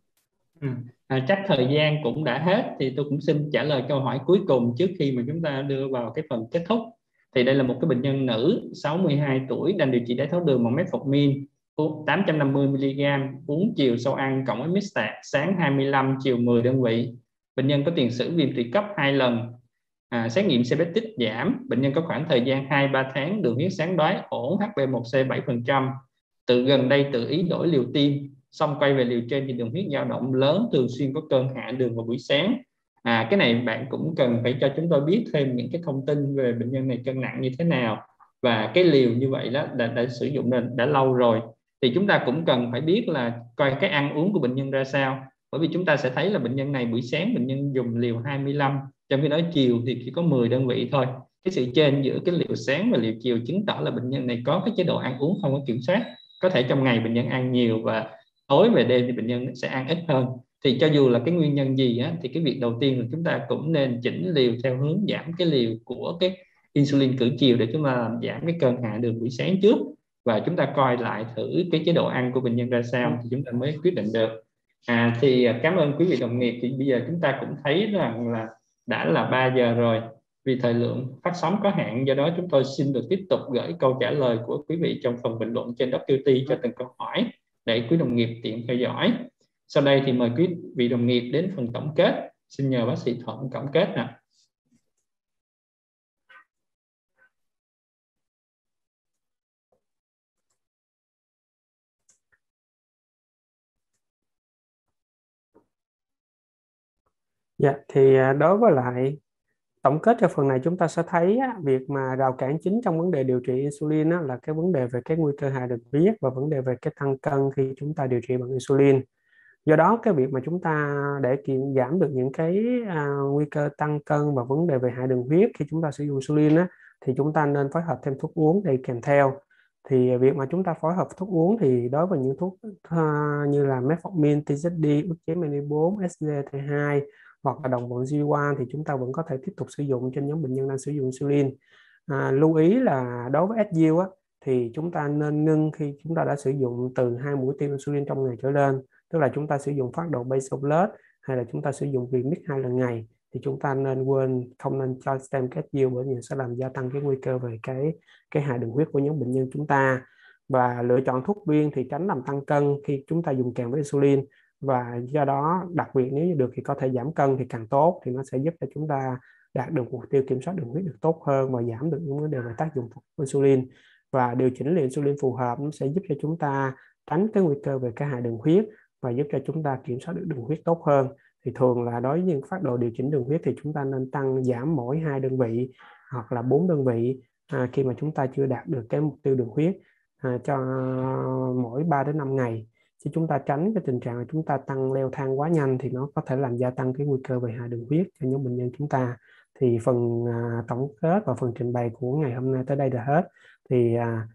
Chắc thời gian cũng đã hết thì tôi cũng xin trả lời câu hỏi cuối cùng trước khi mà chúng ta đưa vào cái phần kết thúc. Thì đây là một cái bệnh nhân nữ 62 tuổi đang điều trị đái tháo đường bằng metformin 850 mg uống chiều sau ăn cộng với Mixtard sáng 25 chiều 10 đơn vị. Bệnh nhân có tiền sử viêm tụy cấp 2 lần. Xét nghiệm C-peptide giảm. Bệnh nhân có khoảng thời gian 2-3 tháng đường huyết sáng đoái ổn, HbA1c 7%. Từ gần đây tự ý đổi liều tiêm, xong quay về liều trên thì đường huyết dao động lớn, thường xuyên có cơn hạ đường vào buổi sáng. Cái này bạn cũng cần phải cho chúng tôi biết thêm những cái thông tin về bệnh nhân này cân nặng như thế nào, và cái liều như vậy đó đã sử dụng đã lâu rồi. thì chúng ta cũng cần phải biết là coi cái ăn uống của bệnh nhân ra sao. Bởi vì chúng ta sẽ thấy là bệnh nhân này buổi sáng bệnh nhân dùng liều 25, trong khi đó chiều thì chỉ có 10 đơn vị thôi. Cái sự chênh giữa cái liều sáng và liều chiều chứng tỏ là bệnh nhân này có cái chế độ ăn uống không có kiểm soát. Có thể trong ngày bệnh nhân ăn nhiều và tối về đêm thì bệnh nhân sẽ ăn ít hơn. Thì cho dù là cái nguyên nhân gì á, thì cái việc đầu tiên là chúng ta cũng nên chỉnh liều theo hướng giảm cái liều của cái insulin cử chiều để chúng ta làm giảm cái cơn hạ đường buổi sáng trước, và chúng ta coi lại thử cái chế độ ăn của bệnh nhân ra sao thì chúng ta mới quyết định được. Thì cảm ơn quý vị đồng nghiệp. Thì bây giờ chúng ta cũng thấy rằng là đã là 3 giờ rồi. Vì thời lượng phát sóng có hạn, do đó chúng tôi xin được tiếp tục gửi câu trả lời của quý vị trong phần bình luận trên WT cho từng câu hỏi để quý đồng nghiệp tiện theo dõi. Sau đây thì mời quý vị đồng nghiệp đến phần tổng kết. Xin nhờ bác sĩ Thuận tổng kết nè. Dạ, thì đối với lại tổng kết cho phần này, chúng ta sẽ thấy việc mà rào cản chính trong vấn đề điều trị insulin là cái vấn đề về cái nguy cơ hạ đường huyết và vấn đề về cái tăng cân khi chúng ta điều trị bằng insulin. Do đó cái việc mà chúng ta để giảm được những cái nguy cơ tăng cân và vấn đề về hạ đường huyết khi chúng ta sử dụng insulin thì chúng ta nên phối hợp thêm thuốc uống để kèm theo. Thì việc mà chúng ta phối hợp thuốc uống thì đối với những thuốc như là metformin, TZD, ức chế meni4, SGLT2 hoặc là đồng bọn GLP-1 thì chúng ta vẫn có thể tiếp tục sử dụng trên nhóm bệnh nhân đang sử dụng insulin. Lưu ý là đối với SGLT thì chúng ta nên ngưng khi chúng ta đã sử dụng từ 2 mũi tiêm insulin trong ngày trở lên, tức là chúng ta sử dụng phát độ basal blood hay là chúng ta sử dụng Vmix 2 lần ngày, thì chúng ta không nên cho stem kết SGLT bởi vì sẽ làm gia tăng cái nguy cơ về cái hạ đường huyết của những bệnh nhân chúng ta. Và lựa chọn thuốc viên thì tránh làm tăng cân khi chúng ta dùng kèm với insulin, và do đó đặc biệt nếu như được thì có thể giảm cân thì càng tốt, thì nó sẽ giúp cho chúng ta đạt được mục tiêu kiểm soát đường huyết được tốt hơn và giảm được những vấn đề về tác dụng phụ của insulin. Và điều chỉnh liều insulin phù hợp nó sẽ giúp cho chúng ta tránh cái nguy cơ về cái hạ đường huyết và giúp cho chúng ta kiểm soát được đường huyết tốt hơn. Thì thường là đối với những phác đồ điều chỉnh đường huyết thì chúng ta nên tăng giảm mỗi 2 đơn vị hoặc là 4 đơn vị khi mà chúng ta chưa đạt được cái mục tiêu đường huyết cho mỗi 3 đến 5 ngày. Chứ chúng ta tránh cái tình trạng là chúng ta tăng leo thang quá nhanh thì nó có thể làm gia tăng cái nguy cơ về hạ đường huyết cho những bệnh nhân chúng ta. Thì phần tổng kết và phần trình bày của ngày hôm nay tới đây là hết. Thì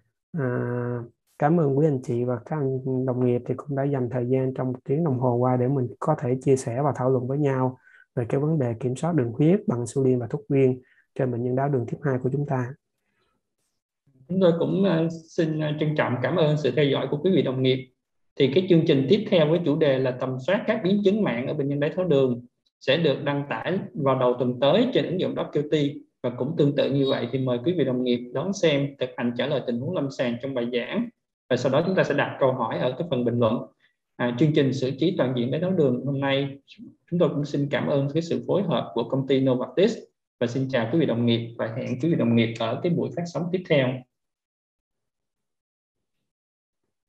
cảm ơn quý anh chị và các anh đồng nghiệp thì cũng đã dành thời gian trong 1 tiếng đồng hồ qua để mình có thể chia sẻ và thảo luận với nhau về cái vấn đề kiểm soát đường huyết bằng insulin và thuốc viên trên bệnh nhân đái đường type 2 của chúng ta. Chúng tôi cũng xin trân trọng cảm ơn sự theo dõi của quý vị đồng nghiệp. Thì cái chương trình tiếp theo với chủ đề là tầm soát các biến chứng mạng ở bệnh nhân đái tháo đường sẽ được đăng tải vào đầu tuần tới trên ứng dụng WT. Và cũng tương tự như vậy thì mời quý vị đồng nghiệp đón xem thực hành trả lời tình huống lâm sàng trong bài giảng. Và sau đó chúng ta sẽ đặt câu hỏi ở cái phần bình luận. Chương trình xử trí toàn diện đái tháo đường hôm nay chúng tôi cũng xin cảm ơn cái sự phối hợp của công ty Novartis. Và xin chào quý vị đồng nghiệp và hẹn quý vị đồng nghiệp ở cái buổi phát sóng tiếp theo.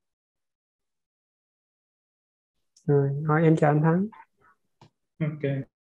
Rồi, em chào anh Thắng. Ok.